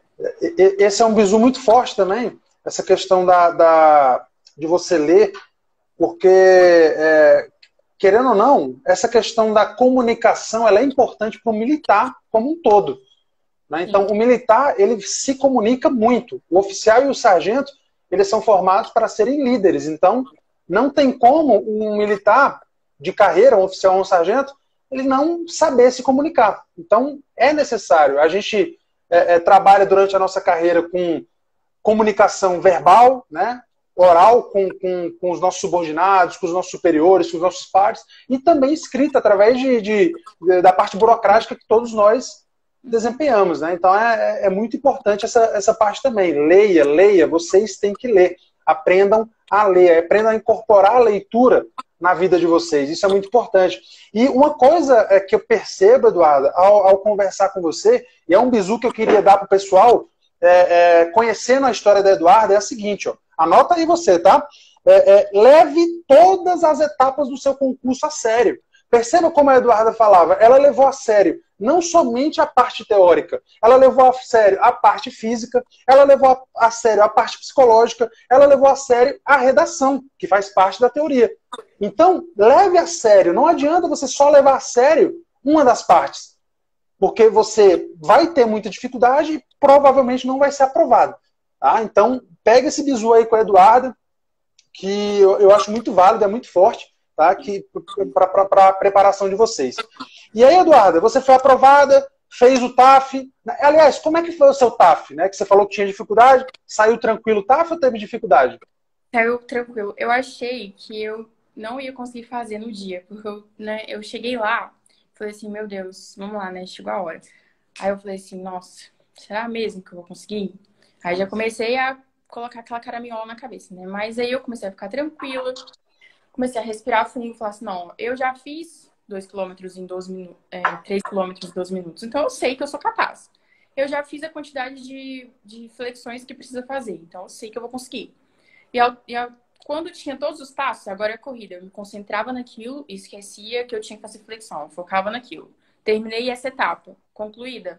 e esse é um bizu muito forte também, essa questão da, da, de você ler, porque, é, querendo ou não, essa questão da comunicação ela é importante para o militar como um todo. Né? Então, Sim. o militar ele se comunica muito. O oficial e o sargento eles são formados para serem líderes. Então, não tem como um militar de carreira, um oficial ou um sargento, ele não saber se comunicar. Então, é necessário. A gente é, é, trabalha durante a nossa carreira com comunicação verbal, né? Oral com, com, com os nossos subordinados, com os nossos superiores, com os nossos pares, e também escrita através de, de, de, da parte burocrática que todos nós desempenhamos. Né? Então é, é muito importante essa, essa parte também. Leia, leia, vocês têm que ler. Aprendam a ler, aprendam a incorporar a leitura na vida de vocês. Isso é muito importante. E uma coisa que eu percebo, Eduardo, ao, ao conversar com você, e é um bizu que eu queria dar para o pessoal, é, é, conhecendo a história da Eduardo, é a seguinte, ó, anota aí você, tá? É, é, leve todas as etapas do seu concurso a sério. Perceba como a Eduarda falava, ela levou a sério não somente a parte teórica, ela levou a sério a parte física, ela levou a, a sério a parte psicológica, ela levou a sério a redação, que faz parte da teoria. Então, leve a sério, não adianta você só levar a sério uma das partes, porque você vai ter muita dificuldade e provavelmente não vai ser aprovado. Tá? Então, pega esse bizu aí com a Eduarda, que eu, eu acho muito válido, é muito forte, tá? Para a preparação de vocês. E aí, Eduarda, você foi aprovada, fez o T A F. Aliás, como é que foi o seu T A F? Né? Que você falou que tinha dificuldade, saiu tranquilo o T A F ou teve dificuldade? Saiu tranquilo. Eu achei que eu não ia conseguir fazer no dia, porque eu, né, eu cheguei lá, falei assim, meu Deus, vamos lá, né? Chegou a hora. Aí eu falei assim, nossa, será mesmo que eu vou conseguir? Aí já comecei a colocar aquela caraminhola na cabeça, né? Mas aí eu comecei a ficar tranquila, comecei a respirar fundo, falar assim, não, eu já fiz dois quilômetros em doze minutos, é, três quilômetros em doze minutos, então eu sei que eu sou capaz. Eu já fiz a quantidade de, de flexões que precisa fazer, então eu sei que eu vou conseguir. E, ao, e ao, quando tinha todos os passos, agora é corrida, eu me concentrava naquilo e esquecia que eu tinha que fazer flexão, eu focava naquilo. Terminei essa etapa, concluída,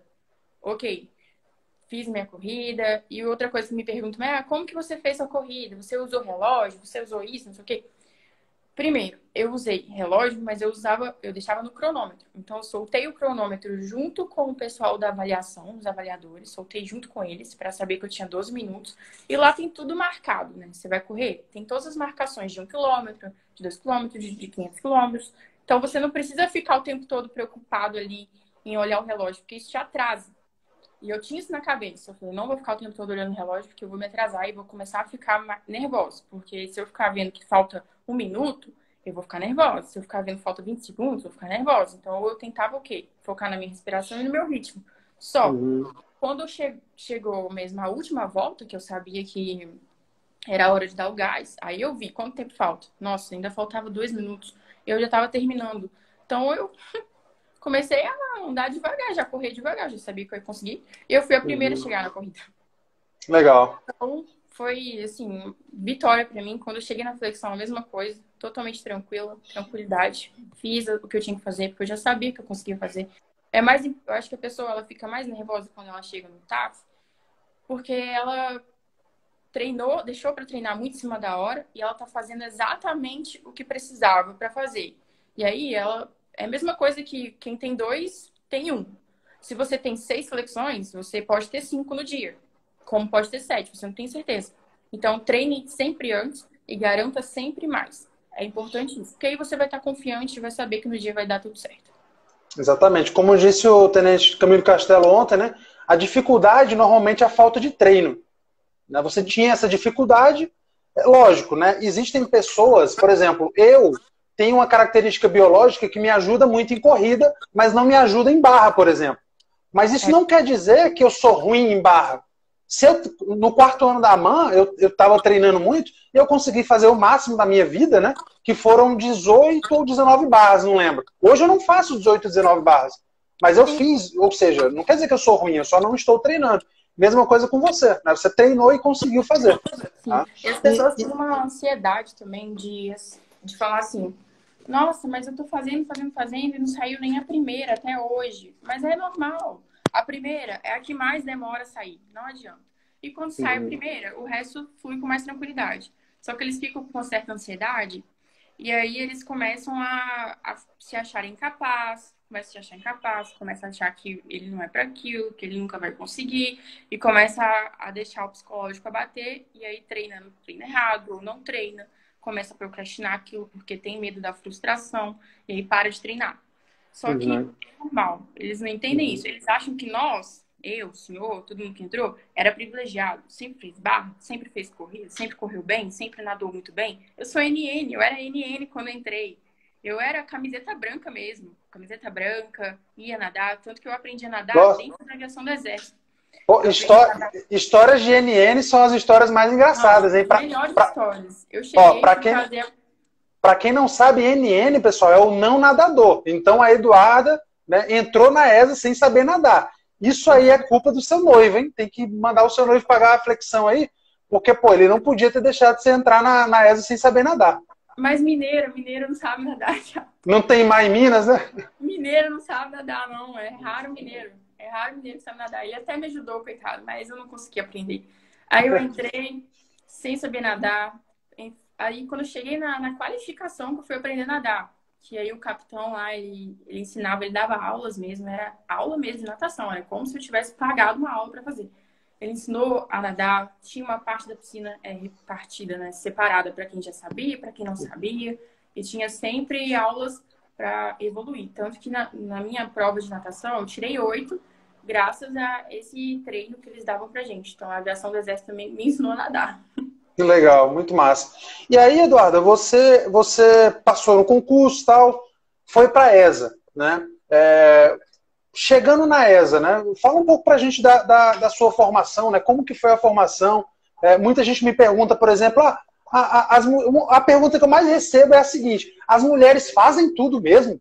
ok. Fiz minha corrida. E outra coisa que me perguntam é, ah, como que você fez a corrida? Você usou relógio? Você usou isso? Não sei o quê. Primeiro, eu usei relógio, mas eu usava, eu deixava no cronômetro. Então, eu soltei o cronômetro junto com o pessoal da avaliação, os avaliadores, soltei junto com eles para saber que eu tinha doze minutos. E lá tem tudo marcado, né? Você vai correr, tem todas as marcações de um quilômetro, de dois quilômetros, de quinhentos quilômetros. Então, você não precisa ficar o tempo todo preocupado ali em olhar o relógio, porque isso te atrasa. E eu tinha isso na cabeça. Eu falei, não vou ficar o tempo todo olhando o relógio, porque eu vou me atrasar e vou começar a ficar nervosa. Porque se eu ficar vendo que falta um minuto, eu vou ficar nervosa. Se eu ficar vendo que falta vinte segundos, eu vou ficar nervosa. Então eu tentava o quê? Focar na minha respiração e no meu ritmo. Só, Uhum. quando che chegou mesmo a última volta, que eu sabia que era a hora de dar o gás, aí eu vi quanto tempo falta. Nossa, ainda faltava dois minutos. Eu já estava terminando. Então eu comecei a andar devagar, já correr devagar, já sabia que eu ia conseguir. Eu fui a primeira a Uhum. chegar na corrida. Legal. Então, foi, assim, vitória pra mim. Quando eu cheguei na flexão, a mesma coisa. Totalmente tranquila, tranquilidade. Fiz o que eu tinha que fazer, porque eu já sabia que eu conseguia fazer. É mais, eu acho que a pessoa, ela fica mais nervosa quando ela chega no T A F, porque ela treinou, deixou pra treinar muito em cima da hora, e ela tá fazendo exatamente o que precisava pra fazer. E aí, ela... É a mesma coisa que quem tem dois, tem um. Se você tem seis flexões, você pode ter cinco no dia. Como pode ter sete, você não tem certeza. Então, treine sempre antes e garanta sempre mais. É importante isso. Porque aí você vai estar confiante e vai saber que no dia vai dar tudo certo. Exatamente. Como disse o tenente Camilo Castelo ontem, né? A dificuldade normalmente é a falta de treino. Né? Você tinha essa dificuldade, é lógico, né? Existem pessoas, por exemplo, eu tenho uma característica biológica que me ajuda muito em corrida, mas não me ajuda em barra, por exemplo. Mas isso É. não quer dizer que eu sou ruim em barra. Se eu, no quarto ano da AMAN, eu estava treinando muito e eu consegui fazer o máximo da minha vida, né? Que foram dezoito ou dezenove barras, não lembro. Hoje eu não faço dezoito, dezenove barras. Mas eu fiz, ou seja, não quer dizer que eu sou ruim, eu só não estou treinando. Mesma coisa com você, né? Você treinou e conseguiu fazer. Sim. Tá? E as pessoas têm uma ansiedade também de, de falar assim, nossa, mas eu tô fazendo, fazendo, fazendo e não saiu nem a primeira até hoje. Mas é normal. A primeira é a que mais demora a sair. Não adianta. E quando sai a primeira, o resto flui com mais tranquilidade. Só que eles ficam com uma certa ansiedade e aí eles começam a, a se acharem incapazes, começam a se achar incapaz, começam a achar que ele não é para aquilo, que ele nunca vai conseguir e começa a, a deixar o psicológico abater e aí treina, treina errado ou não treina. Começa a procrastinar aquilo porque tem medo da frustração e aí para de treinar. Só que Uhum. é normal, eles não entendem isso. Eles acham que nós, eu, o senhor, todo mundo que entrou, era privilegiado. Sempre fez barra, sempre fez corrida, sempre correu bem, sempre nadou muito bem. Eu sou N N, eu era N N quando eu entrei. Eu era camiseta branca mesmo, camiseta branca, ia nadar, tanto que eu aprendi a nadar Nossa. dentro da aviação do exército. Pô, histó histórias de N N são as histórias mais engraçadas, Não, hein? Pra, melhores pra, histórias. Eu ó, cheguei pra a quem, fazer... pra quem não sabe, N N, pessoal, é o não nadador. Então a Eduarda, né, entrou na E S A sem saber nadar. Isso aí é culpa do seu noivo, hein? Tem que mandar o seu noivo pagar a flexão aí, porque, pô, ele não podia ter deixado você entrar na, na E S A sem saber nadar. Mas mineiro, mineiro não sabe nadar. Não tem mar em Minas, né? Mineiro não sabe nadar, não. É raro mineiro. É raro mineiro que sabe nadar. Ele até me ajudou, coitado, mas eu não consegui aprender. Aí eu entrei sem saber nadar. Aí quando eu cheguei na, na qualificação que eu fui aprender a nadar, que aí o capitão lá, ele, ele ensinava, ele dava aulas mesmo, era aula mesmo de natação, era como se eu tivesse pagado uma aula para fazer. Ele ensinou a nadar, tinha uma parte da piscina é, repartida, né, separada para quem já sabia, para quem não sabia, e tinha sempre aulas para evoluir. Tanto que na, na minha prova de natação eu tirei oito, graças a esse treino que eles davam pra gente. Então a aviação do exército também me ensinou a nadar. Que legal, muito massa. E aí, Eduarda, você, você passou no concurso e tal, foi para a E S A, né? É, chegando na E S A, né? Fala um pouco para a gente da, da, da sua formação, né? Como que foi a formação? É, muita gente me pergunta, por exemplo, ah, a, a, as, a pergunta que eu mais recebo é a seguinte: as mulheres fazem tudo mesmo?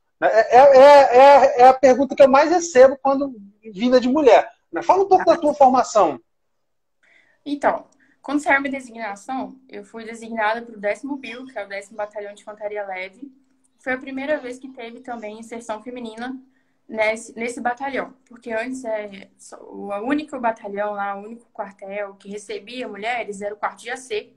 É, é, é, é a pergunta que eu mais recebo quando vinda de mulher. Né? Fala um pouco da tua formação. Então, quando saiu minha designação, eu fui designada para o décimo B I L, que é o décimo Batalhão de Infantaria Leve. Foi a primeira vez que teve também inserção feminina nesse, nesse batalhão. Porque antes, é, o único batalhão lá, o único quartel que recebia mulheres era o quarto de A C.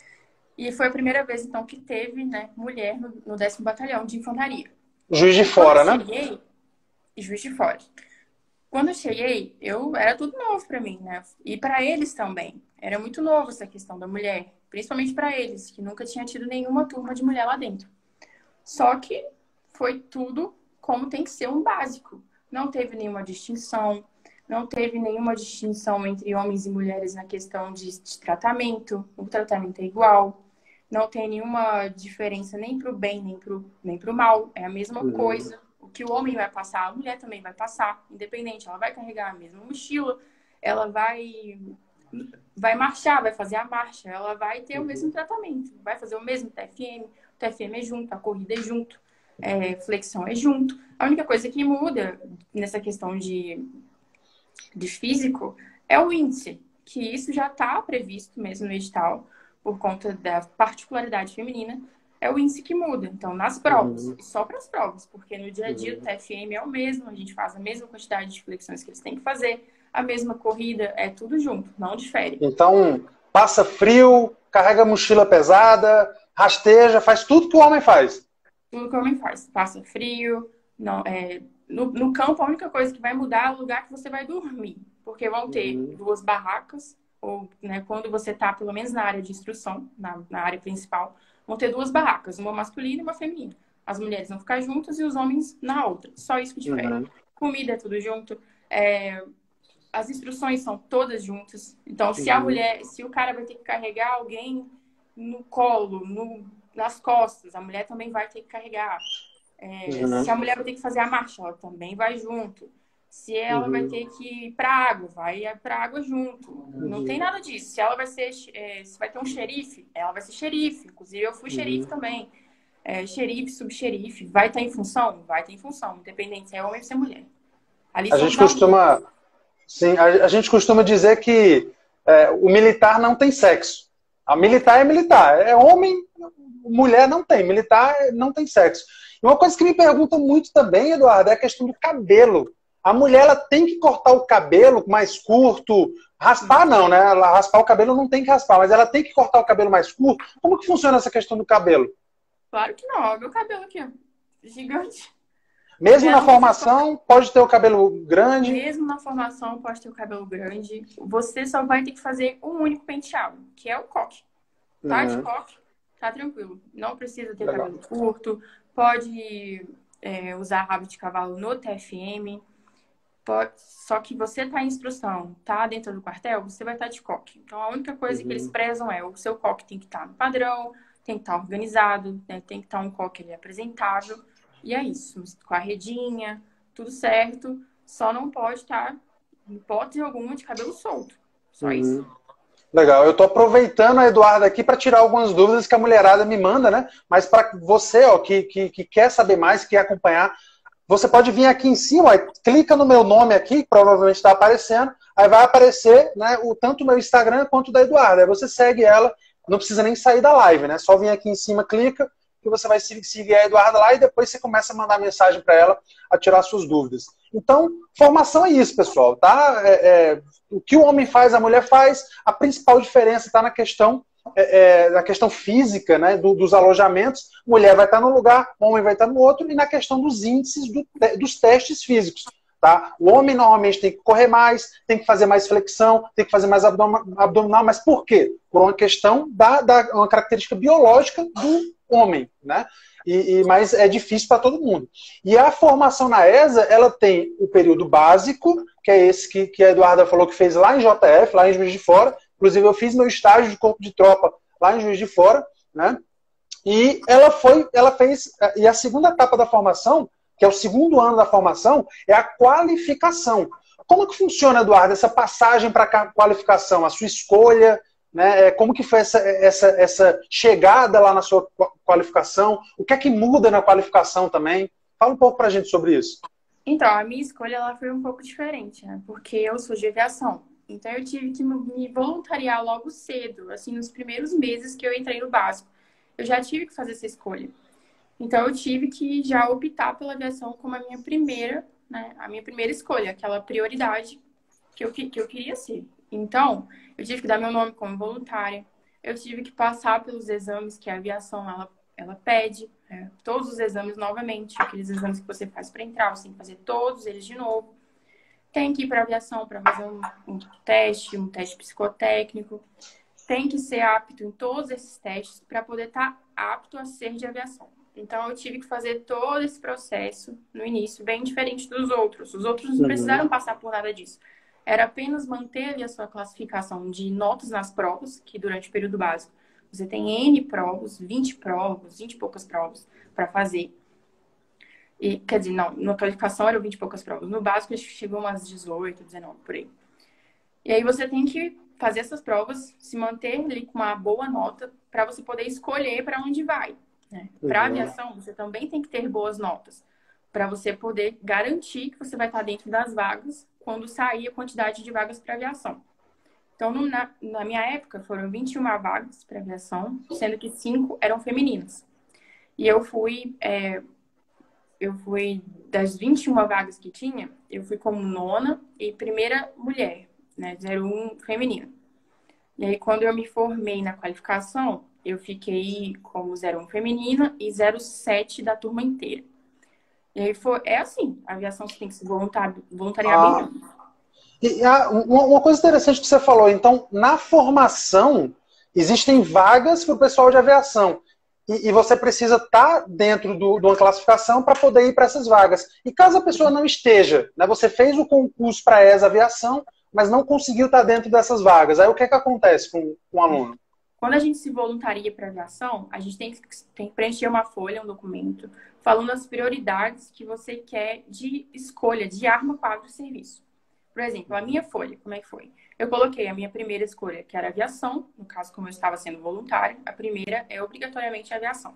E foi a primeira vez, então, que teve, né, mulher no, no décimo Batalhão de Infantaria. Juiz de Fora, né? Cheguei, Juiz de Fora. Quando eu cheguei, eu era tudo novo para mim, né? E para eles também. Era muito novo essa questão da mulher. Principalmente para eles, que nunca tinha tido nenhuma turma de mulher lá dentro. Só que foi tudo como tem que ser um básico. Não teve nenhuma distinção. Não teve nenhuma distinção entre homens e mulheres na questão de, de tratamento. O tratamento é igual. Não tem nenhuma diferença nem para o bem, nem para o nem pro mal. É a mesma Uhum. coisa. O que o homem vai passar, a mulher também vai passar. Independente, ela vai carregar a mesma mochila, ela vai, vai marchar, vai fazer a marcha, ela vai ter o mesmo tratamento, vai fazer o mesmo T F M. O T F M é junto, a corrida é junto, é, flexão é junto. A única coisa que muda nessa questão de, de físico é o índice, que isso já está previsto mesmo no edital, por conta da particularidade feminina, é o índice que muda. Então, nas provas, Uhum. só para as provas, porque no dia a dia o Uhum. T F M é o mesmo, a gente faz a mesma quantidade de flexões que eles têm que fazer, a mesma corrida, é tudo junto, não difere. Então, passa frio, carrega mochila pesada, rasteja, faz tudo que o homem faz. Tudo que o homem faz, passa frio, não, é, no, no campo a única coisa que vai mudar é o lugar que você vai dormir, porque vão ter Uhum. duas barracas, ou né, quando você está pelo menos na área de instrução, na, na área principal, vão ter duas barracas, uma masculina e uma feminina. As mulheres vão ficar juntas e os homens na outra. Só isso que difere. Uhum. Comida é tudo junto. É, as instruções são todas juntas. Então, se a Uhum. mulher, se o cara vai ter que carregar alguém no colo, no, nas costas, a mulher também vai ter que carregar. É, se Uhum. a mulher vai ter que fazer a marcha, ela também vai junto. Se ela vai Uhum. ter que ir para água, vai para água junto. Não tem Uhum. nada disso. Se ela vai ser, é, se vai ter um xerife, ela vai ser xerife. Inclusive, eu fui xerife Uhum. também. É, xerife, subxerife. Vai estar em função? Vai ter em função. Independente se é homem ou se é mulher. Ali A gente somos adultos. costuma, sim, a, a gente costuma dizer que é, o militar não tem sexo. A militar é militar. É homem, mulher não tem. Militar não tem sexo. E uma coisa que me perguntam muito também, Eduardo, é a questão do cabelo. A mulher ela tem que cortar o cabelo mais curto, raspar não, né? Ela raspar o cabelo não tem que raspar, mas ela tem que cortar o cabelo mais curto. Como que funciona essa questão do cabelo? Claro que não. Olha o meu cabelo aqui, ó. Gigante. Mesmo na Mulher não precisa cortar. formação, pode ter o cabelo grande. Mesmo na formação, pode ter o cabelo grande. Você só vai ter que fazer um único penteado, que é o coque. Tá de Uhum. coque, tá tranquilo. Não precisa ter o Legal. cabelo curto. Pode é, usar rabo de cavalo no T F M. Pode... Só que você tá em instrução, tá dentro do quartel, você vai estar de coque. Então, a única coisa que eles Uhum. prezam é o seu coque tem que estar no padrão, tem que estar organizado, né? Tem que estar um coque ali apresentável. E é isso. Com a redinha, tudo certo. Só não pode estar, em hipótese alguma, de cabelo solto. Só isso. Uhum. Legal, eu estou aproveitando a Eduarda aqui para tirar algumas dúvidas que a mulherada me manda, né? Mas para você, ó, que, que, que quer saber mais, quer acompanhar, você pode vir aqui em cima, ó, clica no meu nome aqui, que provavelmente está aparecendo, aí vai aparecer, né, o, tanto o meu Instagram quanto o da Eduarda. Aí você segue ela, não precisa nem sair da live, né? Só vir aqui em cima, clica, que você vai seguir a Eduarda lá e depois você começa a mandar mensagem para ela a tirar suas dúvidas. Então, formação é isso, pessoal, tá? É, é, o que o homem faz, a mulher faz, a principal diferença está na questão, é, é, na questão física, né, do, dos alojamentos. Mulher vai estar num lugar, homem vai estar no outro, e na questão dos índices do, dos testes físicos. Tá? O homem normalmente tem que correr mais, tem que fazer mais flexão, tem que fazer mais abdominal, mas por quê? Por uma questão da, da uma característica biológica do homem, né? E, e, mas é difícil para todo mundo. E a formação na E S A, ela tem o período básico, que é esse que, que a Eduarda falou que fez lá em J F, lá em Juiz de Fora. Inclusive, eu fiz meu estágio de corpo de tropa lá em Juiz de Fora, né? E ela foi, ela fez, e a segunda etapa da formação, que é o segundo ano da formação, é a qualificação. Como que funciona, Eduardo, essa passagem para a qualificação? A sua escolha, né? Como que foi essa, essa, essa chegada lá na sua qualificação? O que é que muda na qualificação também? Fala um pouco para a gente sobre isso. Então, a minha escolha ela foi um pouco diferente, né? Porque eu sou de aviação. Então, eu tive que me voluntariar logo cedo, assim, nos primeiros meses que eu entrei no básico. Eu já tive que fazer essa escolha. Então, eu tive que já optar pela aviação como a minha primeira, né? A minha primeira escolha, aquela prioridade que eu, que eu queria ser. Então, eu tive que dar meu nome como voluntária. Eu tive que passar pelos exames que a aviação, ela, ela pede. Né? Todos os exames novamente. Aqueles exames que você faz para entrar, você tem que fazer todos eles de novo. Tem que ir para a aviação para fazer um, um teste, um teste psicotécnico. Tem que ser apto em todos esses testes para poder estar apto a ser de aviação. Então, eu tive que fazer todo esse processo no início, bem diferente dos outros. Os outros não Uhum. precisaram passar por nada disso. Era apenas manter ali a sua classificação de notas nas provas, que durante o período básico você tem N provas, vinte provas, vinte e poucas provas para fazer. E, quer dizer, não, na qualificação eram vinte e poucas provas. No básico, acho que chegou umas dezoito, dezenove, por aí. E aí você tem que fazer essas provas, se manter ali com uma boa nota para você poder escolher para onde vai. Né? Para Uhum. aviação, você também tem que ter boas notas para você poder garantir que você vai estar dentro das vagas quando sair a quantidade de vagas para aviação. Então, no, na, na minha época, foram vinte e uma vagas para aviação, sendo que cinco eram femininas. E eu fui, é, eu fui, das vinte e uma vagas que tinha, eu fui como nona e primeira mulher, né, zero um feminino. E aí, quando eu me formei na qualificação, eu fiquei como zero um feminina e zero sete da turma inteira. E aí, foi, é assim, a aviação você tem que se voluntari, voluntariar bem. Ah, e, ah, uma, uma coisa interessante que você falou, então, na formação, existem vagas para o pessoal de aviação. E, e você precisa estar dentro do, de uma classificação para poder ir para essas vagas. E caso a pessoa não esteja, né, você fez o concurso para a E S A Aviação, mas não conseguiu estar dentro dessas vagas. Aí o que é que acontece com, com o aluno? Quando a gente se voluntaria para aviação, a gente tem que, tem que preencher uma folha, um documento, falando as prioridades que você quer de escolha de arma, quadro e serviço. Por exemplo, a minha folha, como é que foi? Eu coloquei a minha primeira escolha, que era aviação. No caso, como eu estava sendo voluntário, a primeira é obrigatoriamente aviação.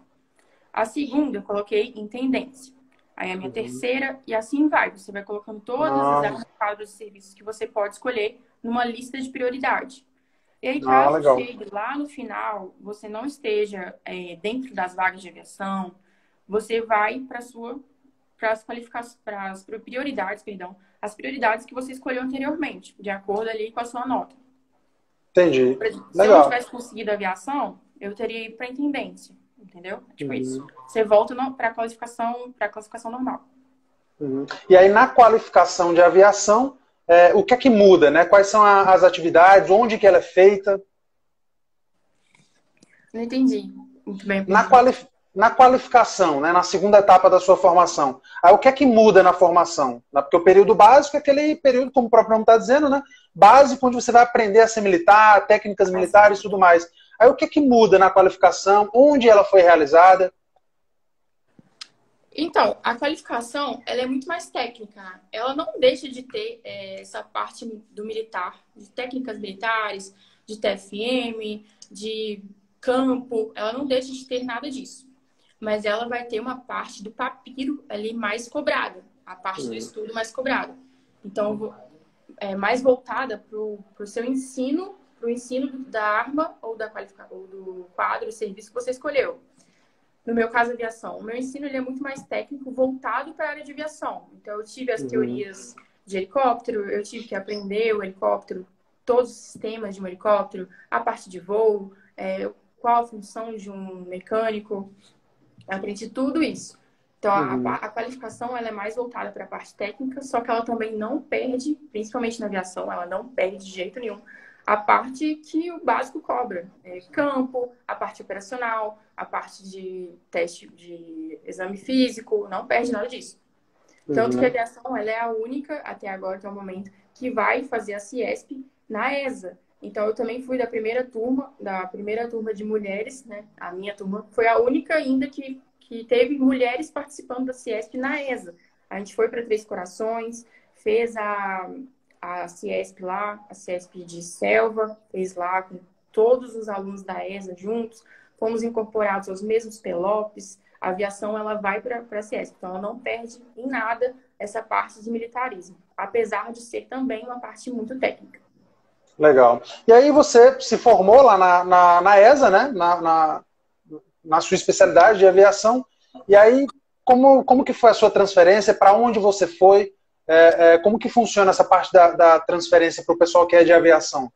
A segunda, eu coloquei intendência. Aí a minha uhum. terceira, e assim vai. Você vai colocando todas ah. as armas, quadros e serviços que você pode escolher numa lista de prioridade. E aí, caso ah, chegue lá no final, você não esteja é, dentro das vagas de aviação, você vai para sua para as qualificações, para as prioridades, perdão, as prioridades que você escolheu anteriormente, de acordo ali com a sua nota. Entendi. Por exemplo, se Legal. eu não tivesse conseguido aviação, eu teria ido para intendência, entendeu? Tipo uhum. isso. Você volta para a qualificação, para a classificação normal. Uhum. E aí, na qualificação de aviação, é, o que é que muda, né? Quais são a, as atividades, onde que ela é feita? Não entendi muito bem. Na, quali na qualificação, né? Na segunda etapa da sua formação. Aí o que é que muda na formação? Porque o período básico é aquele período, como o próprio nome está dizendo, né? Básico, onde você vai aprender a ser militar, técnicas militares e tudo mais. Aí o que é que muda na qualificação? Onde ela foi realizada? Então, a qualificação, ela é muito mais técnica. Ela não deixa de ter é, essa parte do militar, de técnicas militares, de T F M, de campo. Ela não deixa de ter nada disso. Mas ela vai ter uma parte do papiro ali mais cobrada. A parte do estudo mais cobrada. Então, é mais voltada para o seu ensino, para o ensino da arma ou, da qualificação, ou do quadro, o serviço que você escolheu. No meu caso, aviação. O meu ensino ele é muito mais técnico, voltado para a área de aviação. Então, eu tive as uhum. teorias de helicóptero, eu tive que aprender o helicóptero, todos os sistemas de um helicóptero, a parte de voo, é, qual a função de um mecânico. Eu aprendi tudo isso. Então, uhum. a, a qualificação ela é mais voltada para a parte técnica, só que ela também não perde, principalmente na aviação, ela não perde de jeito nenhum a parte que o básico cobra. É, campo, a parte operacional, a parte de teste de exame físico, não perde nada disso. Uhum. Tanto que a aviação ela é a única, até agora, até o momento, que vai fazer a CIESP na E S A. Então, eu também fui da primeira turma, da primeira turma de mulheres, né? A minha turma foi a única ainda que, que teve mulheres participando da CIESP na E S A. A gente foi para Três Corações, fez a... a CIESP lá, a CIESP de Selva, fez lá com todos os alunos da E S A juntos, fomos incorporados aos mesmos P L O Ps, a aviação ela vai para a CIESP, então ela não perde em nada essa parte de militarismo, apesar de ser também uma parte muito técnica. Legal. E aí você se formou lá na, na, na E S A, né? Na, na, na sua especialidade de aviação, e aí como, como que foi a sua transferência, para onde você foi? É, é, como que funciona essa parte da, da transferência para o pessoal que é de aviação?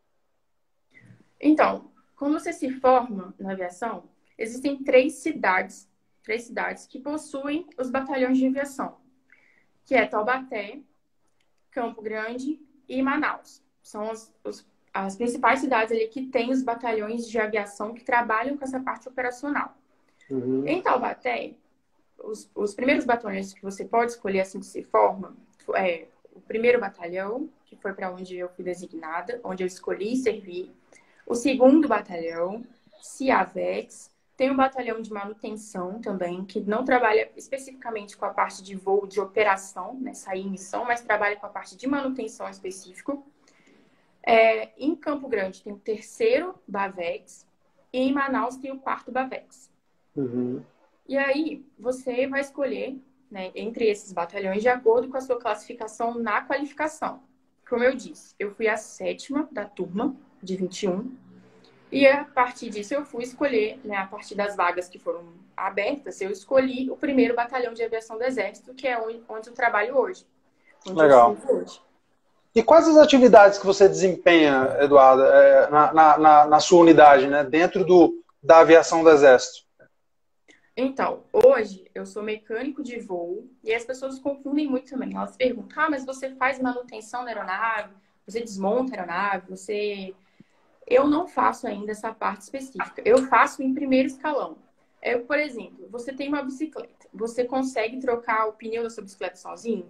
Então, quando você se forma na aviação, existem três cidades, três cidades que possuem os batalhões de aviação, que é Taubaté, Campo Grande e Manaus. São as, os, as principais cidades ali que têm os batalhões de aviação que trabalham com essa parte operacional. Uhum. Em Taubaté, os, os primeiros batalhões que você pode escolher assim que se forma é o primeiro batalhão, que foi para onde eu fui designada, onde eu escolhi servir. O segundo batalhão, CIAVEX. Tem um batalhão de manutenção também, que não trabalha especificamente com a parte de voo de operação, né, sair em missão, mas trabalha com a parte de manutenção específico. É, em Campo Grande tem o terceiro BAVEX e em Manaus tem o quarto BAVEX. Uhum. E aí você vai escolher, né, entre esses batalhões de acordo com a sua classificação na qualificação. Como eu disse, eu fui a sétima da turma de vinte e um. E a partir disso eu fui escolher, né, a partir das vagas que foram abertas, eu escolhi o primeiro batalhão de aviação do Exército, que é onde, onde eu trabalho hoje. Onde Legal. eu hoje. E quais as atividades que você desempenha, Eduardo, é, na, na, na sua unidade, né, dentro do, da aviação do Exército? Então, hoje eu sou mecânico de voo e as pessoas confundem muito também. Elas perguntam, ah, mas você faz manutenção na aeronave, você desmonta a aeronave, você... Eu não faço ainda essa parte específica. Eu faço em primeiro escalão. É, por exemplo, você tem uma bicicleta. Você consegue trocar o pneu da sua bicicleta sozinho?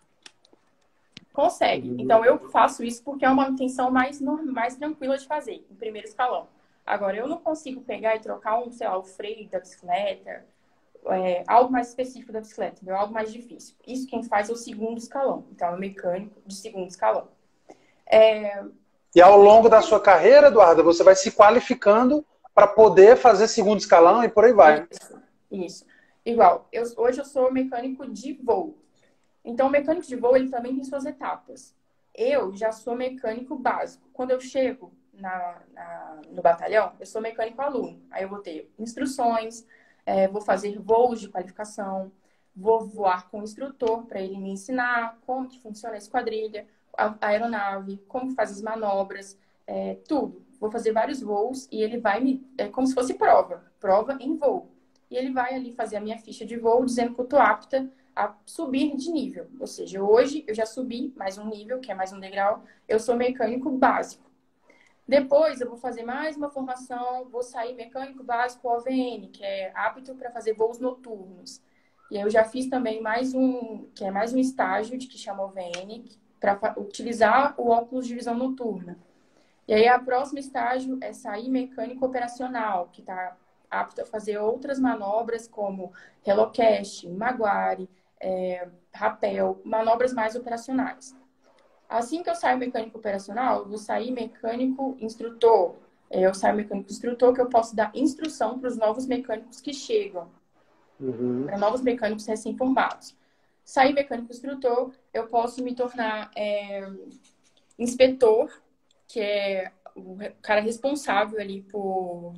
Consegue. Então, eu faço isso porque é uma manutenção mais, mais tranquila de fazer, em primeiro escalão. Agora, eu não consigo pegar e trocar um, sei lá, o freio da bicicleta, é, algo mais específico da bicicleta, entendeu? Algo mais difícil. Isso quem faz é o segundo escalão. Então, é o mecânico de segundo escalão. É... E ao longo da sua carreira, Eduardo, você vai se qualificando para poder fazer segundo escalão e por aí vai. Isso, isso. Igual, eu, hoje eu sou mecânico de voo. Então, o mecânico de voo, ele também tem suas etapas. Eu já sou mecânico básico. Quando eu chego na, na, no batalhão, eu sou mecânico aluno. Aí eu vou ter instruções, é, vou fazer voos de qualificação, vou voar com o instrutor para ele me ensinar como que funciona a esquadrilha, a aeronave, como faz as manobras, é, tudo. Vou fazer vários voos e ele vai me... É como se fosse prova. Prova em voo. E ele vai ali fazer a minha ficha de voo, dizendo que eu estou apta a subir de nível. Ou seja, hoje eu já subi mais um nível, que é mais um degrau. Eu sou mecânico básico. Depois eu vou fazer mais uma formação, vou sair mecânico básico O V N, que é apto para fazer voos noturnos. E aí eu já fiz também mais um, que é mais um estágio de que chama O V N, para utilizar o óculos de visão noturna. E aí, a próxima estágio é sair mecânico operacional, que está apto a fazer outras manobras como relocast, maguire, é, rapel, manobras mais operacionais. Assim que eu saio mecânico operacional, eu vou sair mecânico instrutor. Eu saio mecânico instrutor que eu posso dar instrução para os novos mecânicos que chegam, Uhum. para novos mecânicos recém-formados. Sair mecânico instrutor, eu posso me tornar é, inspetor, que é o cara responsável ali por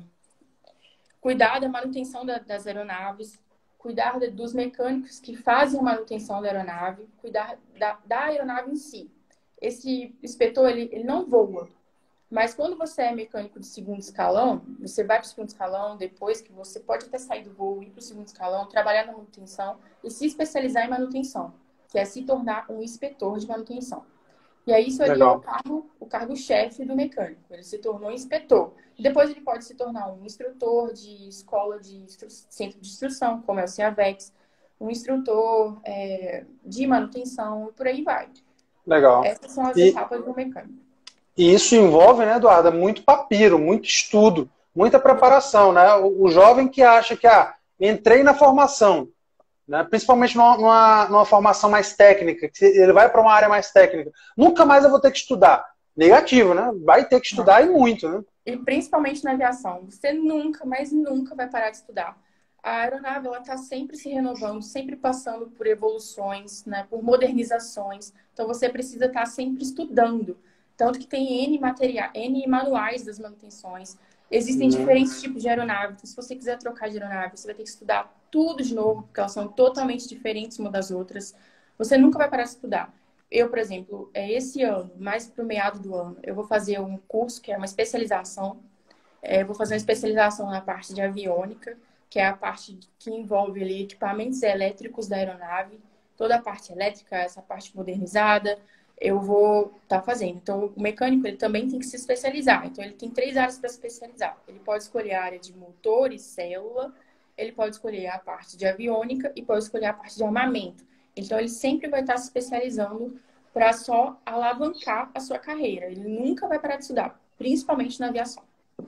cuidar da manutenção da, das aeronaves, cuidar de, dos mecânicos que fazem a manutenção da aeronave, cuidar da, da aeronave em si. Esse inspetor, ele, ele não voa, mas quando você é mecânico de segundo escalão, você vai para o segundo escalão, depois que você pode até sair do voo, ir para o segundo escalão, trabalhar na manutenção e se especializar em manutenção, que é se tornar um inspetor de manutenção. E aí isso ali Legal. é o cargo, o cargo-chefe do mecânico. Ele se tornou inspetor. Depois ele pode se tornar um instrutor de escola de instru... centro de instrução, como é o CIAVEX, um instrutor é, de manutenção e por aí vai. Legal. Essas são as E, etapas do mecânico. e isso envolve, né, Eduardo, muito papiro, muito estudo, muita preparação, né? O, o jovem que acha que, ah, entrei na formação, né, principalmente numa, numa, numa formação mais técnica, que ele vai para uma área mais técnica, nunca mais eu vou ter que estudar. Negativo, né? Vai ter que estudar e muito, né? E principalmente na aviação, você nunca, mas nunca vai parar de estudar. A aeronave, ela está sempre se renovando, sempre passando por evoluções, né, por modernizações. Então, você precisa estar sempre estudando. Tanto que tem N, material, N manuais das manutenções. Existem uhum. diferentes tipos de aeronave. Então, se você quiser trocar de aeronave, você vai ter que estudar tudo de novo, porque elas são totalmente diferentes uma das outras. Você nunca vai parar de estudar. Eu, por exemplo, esse ano, mais para o meado do ano, eu vou fazer um curso que é uma especialização. Eu vou fazer uma especialização na parte de aviônica, que é a parte que envolve ali, equipamentos elétricos da aeronave, toda a parte elétrica, essa parte modernizada, eu vou estar tá fazendo. Então, o mecânico, ele também tem que se especializar. Então, ele tem três áreas para se especializar. Ele pode escolher a área de motor e célula, ele pode escolher a parte de aviônica e pode escolher a parte de armamento. Então, ele sempre vai estar se especializando para só alavancar a sua carreira. Ele nunca vai parar de estudar, principalmente na aviação.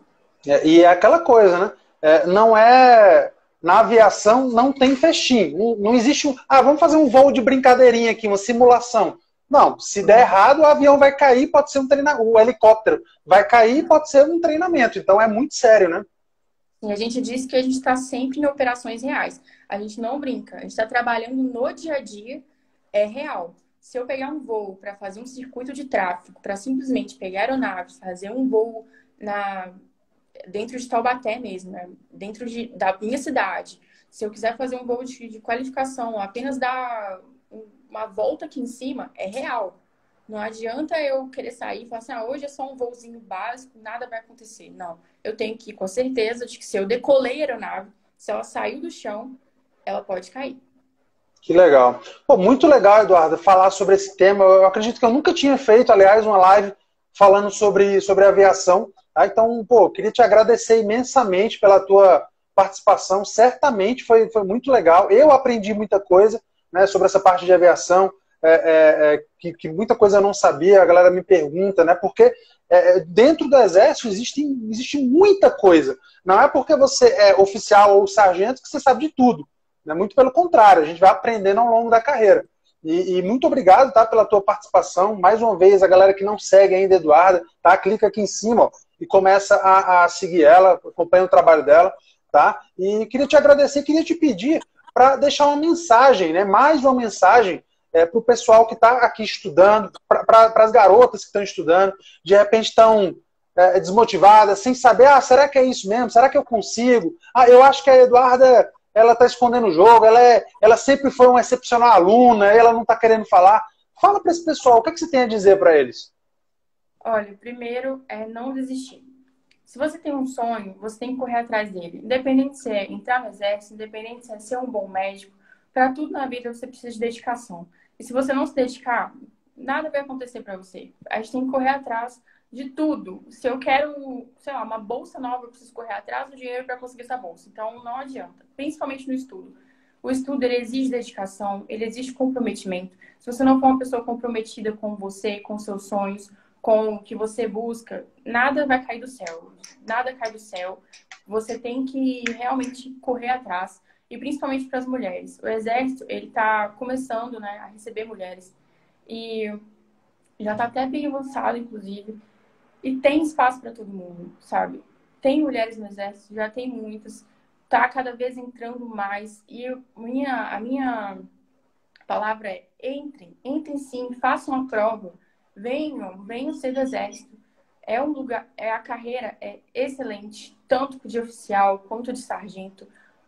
É, e é aquela coisa, né? É, não é... Na aviação não tem festim. Não, não existe um... Ah, vamos fazer um voo de brincadeirinha aqui, uma simulação. Não, se der errado, o avião vai cair, pode ser um treinamento. O helicóptero vai cair, pode ser um treinamento. Então é muito sério, né? E a gente diz que a gente está sempre em operações reais. A gente não brinca. A gente está trabalhando no dia a dia, é real. Se eu pegar um voo para fazer um circuito de tráfego, para simplesmente pegar aeronaves, fazer um voo na... dentro de Taubaté mesmo, né? Dentro de, da minha cidade. Se eu quiser fazer um voo de, de qualificação, apenas dar uma volta aqui em cima, é real. Não adianta eu querer sair e falar assim, ah, hoje é só um voozinho básico, nada vai acontecer. Não, eu tenho que ir com certeza de que se eu decolei a aeronave, se ela saiu do chão, ela pode cair. Que legal. Pô, muito legal, Eduardo, falar sobre esse tema. Eu acredito que eu nunca tinha feito, aliás, uma live falando sobre, sobre aviação. Tá? Então, pô, queria te agradecer imensamente pela tua participação. Certamente foi, foi muito legal. Eu aprendi muita coisa, né, sobre essa parte de aviação, é, é, é, que, que muita coisa eu não sabia, a galera me pergunta, né, porque é, dentro do Exército existe, existe muita coisa. Não é porque você é oficial ou sargento que você sabe de tudo. Né? Muito pelo contrário, a gente vai aprendendo ao longo da carreira. E, e muito obrigado, tá, pela tua participação. Mais uma vez, a galera que não segue ainda a Eduarda, tá, clica aqui em cima, ó, e começa a, a seguir ela, acompanha o trabalho dela. Tá? E queria te agradecer, queria te pedir para deixar uma mensagem, né? Mais uma mensagem é, para o pessoal que está aqui estudando, para as garotas que estão estudando, de repente estão é, desmotivadas, sem saber, ah, será que é isso mesmo? Será que eu consigo? Ah, eu acho que a Eduarda, ela está escondendo o jogo, ela, é, ela sempre foi uma excepcional aluna, ela não está querendo falar. Fala para esse pessoal, o que, é que você tem a dizer para eles? Olha, primeiro é não desistir. Se você tem um sonho, você tem que correr atrás dele. Independente se é entrar no exército, independente se é ser um bom médico, para tudo na vida você precisa de dedicação. E se você não se dedicar, nada vai acontecer para você. A gente tem que correr atrás de tudo. Se eu quero, sei lá, uma bolsa nova, eu preciso correr atrás do dinheiro para conseguir essa bolsa. Então, não adianta. Principalmente no estudo. O estudo, ele exige dedicação, ele exige comprometimento. Se você não for uma pessoa comprometida com você, com seus sonhos, com o que você busca, nada vai cair do céu. Nada cai do céu. Você tem que realmente correr atrás. E principalmente para as mulheres. O Exército, ele está começando, né, a receber mulheres. E já está até bem avançado, inclusive. E tem espaço para todo mundo, sabe? Tem mulheres no Exército, já tem muitas. Está cada vez entrando mais. E minha, a minha palavra é entrem. Entrem sim, façam a prova. Venham, venham ser do Exército. É um lugar, é a carreira é excelente, tanto de oficial quanto de sargento.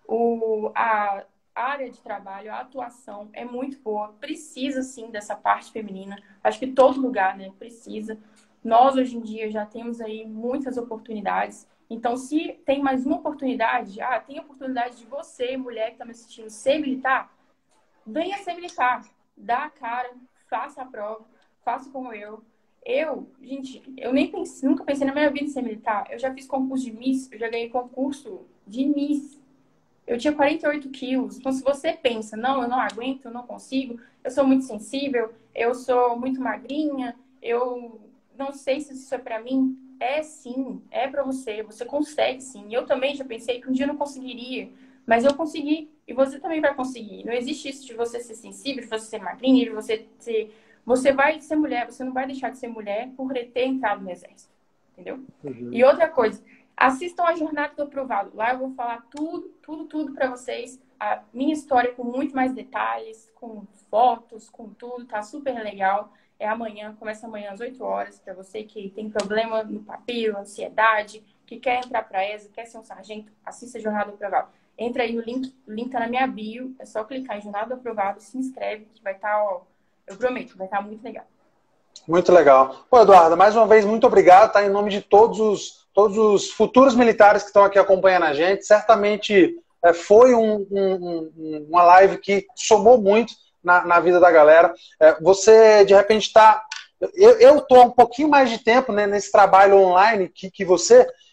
O, a área de trabalho, a atuação é muito boa. Precisa sim dessa parte feminina. Acho que todo lugar, né, precisa. Nós hoje em dia já temos aí muitas oportunidades. Então, se tem mais uma oportunidade, ah, tem a oportunidade de você, mulher que está me assistindo, ser militar, venha ser militar. Dá a cara, faça a prova. Faça como eu. Eu, gente, eu nem pensei, nunca pensei na minha vida em ser militar. Eu já fiz concurso de Miss, eu já ganhei concurso de Miss. Eu tinha quarenta e oito quilos. Então, se você pensa, não, eu não aguento, eu não consigo, eu sou muito sensível, eu sou muito magrinha, eu não sei se isso é pra mim. É sim, é pra você. Você consegue sim. Eu também já pensei que um dia eu não conseguiria, mas eu consegui. E você também vai conseguir. Não existe isso de você ser sensível, de você ser magrinha, de você ser... Você vai ser mulher, você não vai deixar de ser mulher por ter entrado no Exército, entendeu? Uhum. E outra coisa, assistam a Jornada do Aprovado. Lá eu vou falar tudo, tudo, tudo para vocês. A minha história com muito mais detalhes, com fotos, com tudo, tá super legal. É amanhã, começa amanhã às oito horas, para você que tem problema no papiro, ansiedade, que quer entrar para a E S A, quer ser um sargento, assista a Jornada do Aprovado. Entra aí, o link, o link tá na minha bio, é só clicar em Jornada do Aprovado, se inscreve, que vai estar, ó, eu prometo, vai estar muito legal. Muito legal. Pô, Eduarda, mais uma vez, muito obrigado, tá? Em nome de todos os, todos os futuros militares que estão aqui acompanhando a gente. Certamente é, foi um, um, uma live que somou muito na, na vida da galera. É, você, de repente, está... Eu estou há um pouquinho mais de tempo, né, nesse trabalho online que, que você...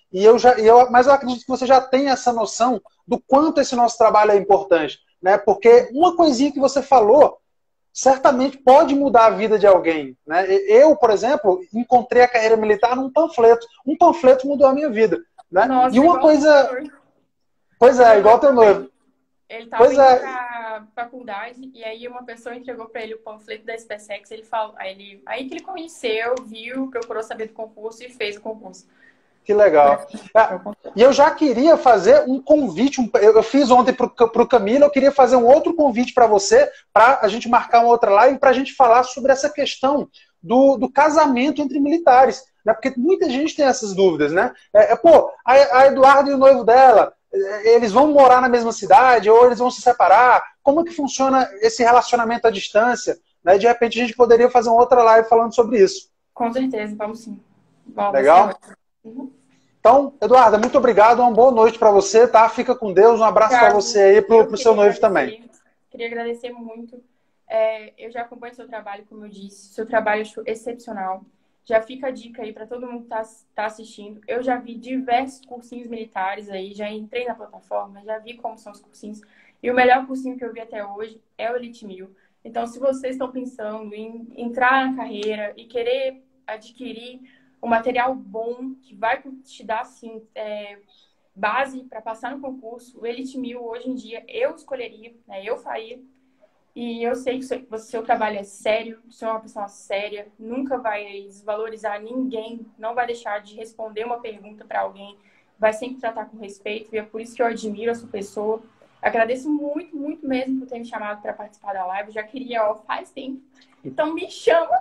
E eu já, e eu, mas eu acredito que você já tem essa noção do quanto esse nosso trabalho é importante, né? Porque uma coisinha que você falou certamente pode mudar a vida de alguém, né? Eu, por exemplo, encontrei a carreira militar num panfleto. Um panfleto mudou a minha vida, né? Nossa, E uma coisa... Pois é, igual teu noivo. Ele estava Pois indo é. pra faculdade e aí uma pessoa entregou para ele o panfleto da SpaceX. Ele falou, aí, ele, aí que ele conheceu, viu, procurou saber do concurso e fez o concurso. Que legal. Ah, e eu já queria fazer um convite, um, eu fiz ontem para o Camilo, eu queria fazer um outro convite para você, para a gente marcar uma outra live, para a gente falar sobre essa questão do, do casamento entre militares. Né? Porque muita gente tem essas dúvidas, né? É, é, pô, a, a Eduardo e o noivo dela, eles vão morar na mesma cidade ou eles vão se separar? Como é que funciona esse relacionamento à distância? Né? De repente a gente poderia fazer uma outra live falando sobre isso. Com certeza, vamos sim. Bom, legal? Uhum. Então, Eduarda, muito obrigado, uma boa noite para você, tá? Fica com Deus, um abraço para você aí, pro, pro seu noivo também. Queria agradecer muito. É, eu já acompanho seu trabalho, como eu disse, seu trabalho é excepcional. Já fica a dica aí para todo mundo que tá, tá assistindo. Eu já vi diversos cursinhos militares aí, já entrei na plataforma, já vi como são os cursinhos. E o melhor cursinho que eu vi até hoje é o Elite Mil. Então, se vocês estão pensando em entrar na carreira e querer adquirir um material bom, que vai te dar, assim, é, base para passar no concurso, o Elite Mil, hoje em dia, eu escolheria, né, eu faria. E eu sei que o seu trabalho é sério, você é uma pessoa séria, nunca vai desvalorizar ninguém, não vai deixar de responder uma pergunta para alguém, vai sempre tratar com respeito, e é por isso que eu admiro a sua pessoa. Agradeço muito, muito mesmo por ter me chamado para participar da live, já queria, ó, faz tempo. Então me chama.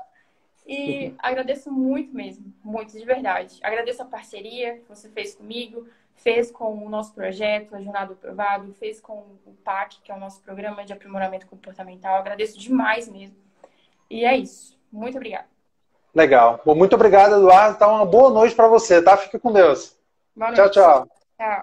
E agradeço muito mesmo, muito, de verdade. Agradeço a parceria que você fez comigo, fez com o nosso projeto, a Jornada do Aprovado, fez com o P A C, que é o nosso Programa de Aprimoramento Comportamental. Agradeço demais mesmo. E é isso. Muito obrigada. Legal. Bom, muito obrigado, Eduardo. Então, uma boa noite para você, tá? Fica com Deus. Boa noite. Tchau, tchau. Tchau.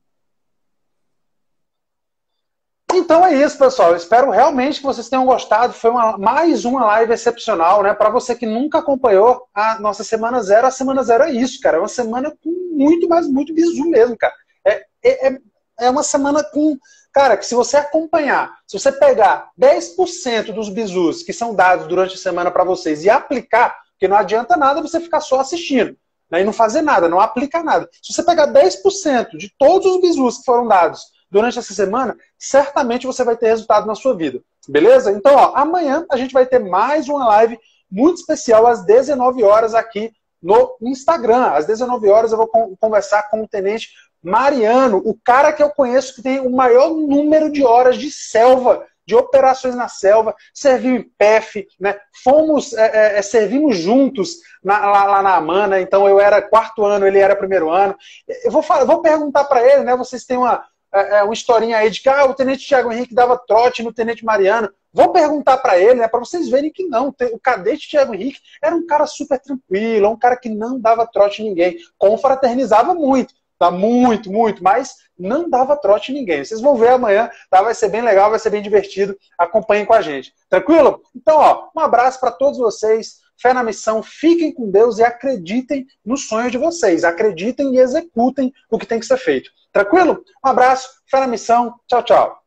Então é isso, pessoal. Eu espero realmente que vocês tenham gostado. Foi uma, mais uma live excepcional, né? Para você que nunca acompanhou a nossa Semana Zero, a Semana Zero é isso, cara. É uma semana com muito, mas muito bizu mesmo, cara. É, é, é uma semana com... Cara, que se você acompanhar, se você pegar dez por cento dos bizus que são dados durante a semana para vocês e aplicar, porque não adianta nada você ficar só assistindo, né, e não fazer nada, não aplicar nada. Se você pegar dez por cento de todos os bizus que foram dados durante essa semana, certamente você vai ter resultado na sua vida. Beleza? Então, ó, amanhã a gente vai ter mais uma live muito especial às dezenove horas aqui no Instagram. Às dezenove horas eu vou conversar com o Tenente Mariano, o cara que eu conheço que tem o maior número de horas de selva, de operações na selva, serviu em P E F, né? Fomos, é, é, servimos juntos na, lá, lá na Amana, então eu era quarto ano, ele era primeiro ano. Eu vou, falar, vou perguntar para ele, né? Vocês têm uma... É uma historinha aí de que ah, o Tenente Thiago Henrique dava trote no Tenente Mariano. Vou perguntar para ele, né, para vocês verem que não. O Cadete Thiago Henrique era um cara super tranquilo, um cara que não dava trote em ninguém. Confraternizava muito, tá? Muito, muito, mas não dava trote em ninguém. Vocês vão ver amanhã, tá? Vai ser bem legal, vai ser bem divertido. Acompanhem com a gente. Tranquilo? Então, ó, um abraço para todos vocês. Fé na missão, fiquem com Deus e acreditem nos sonhos de vocês. Acreditem e executem o que tem que ser feito. Tranquilo? Um abraço, fé na missão. Tchau, tchau.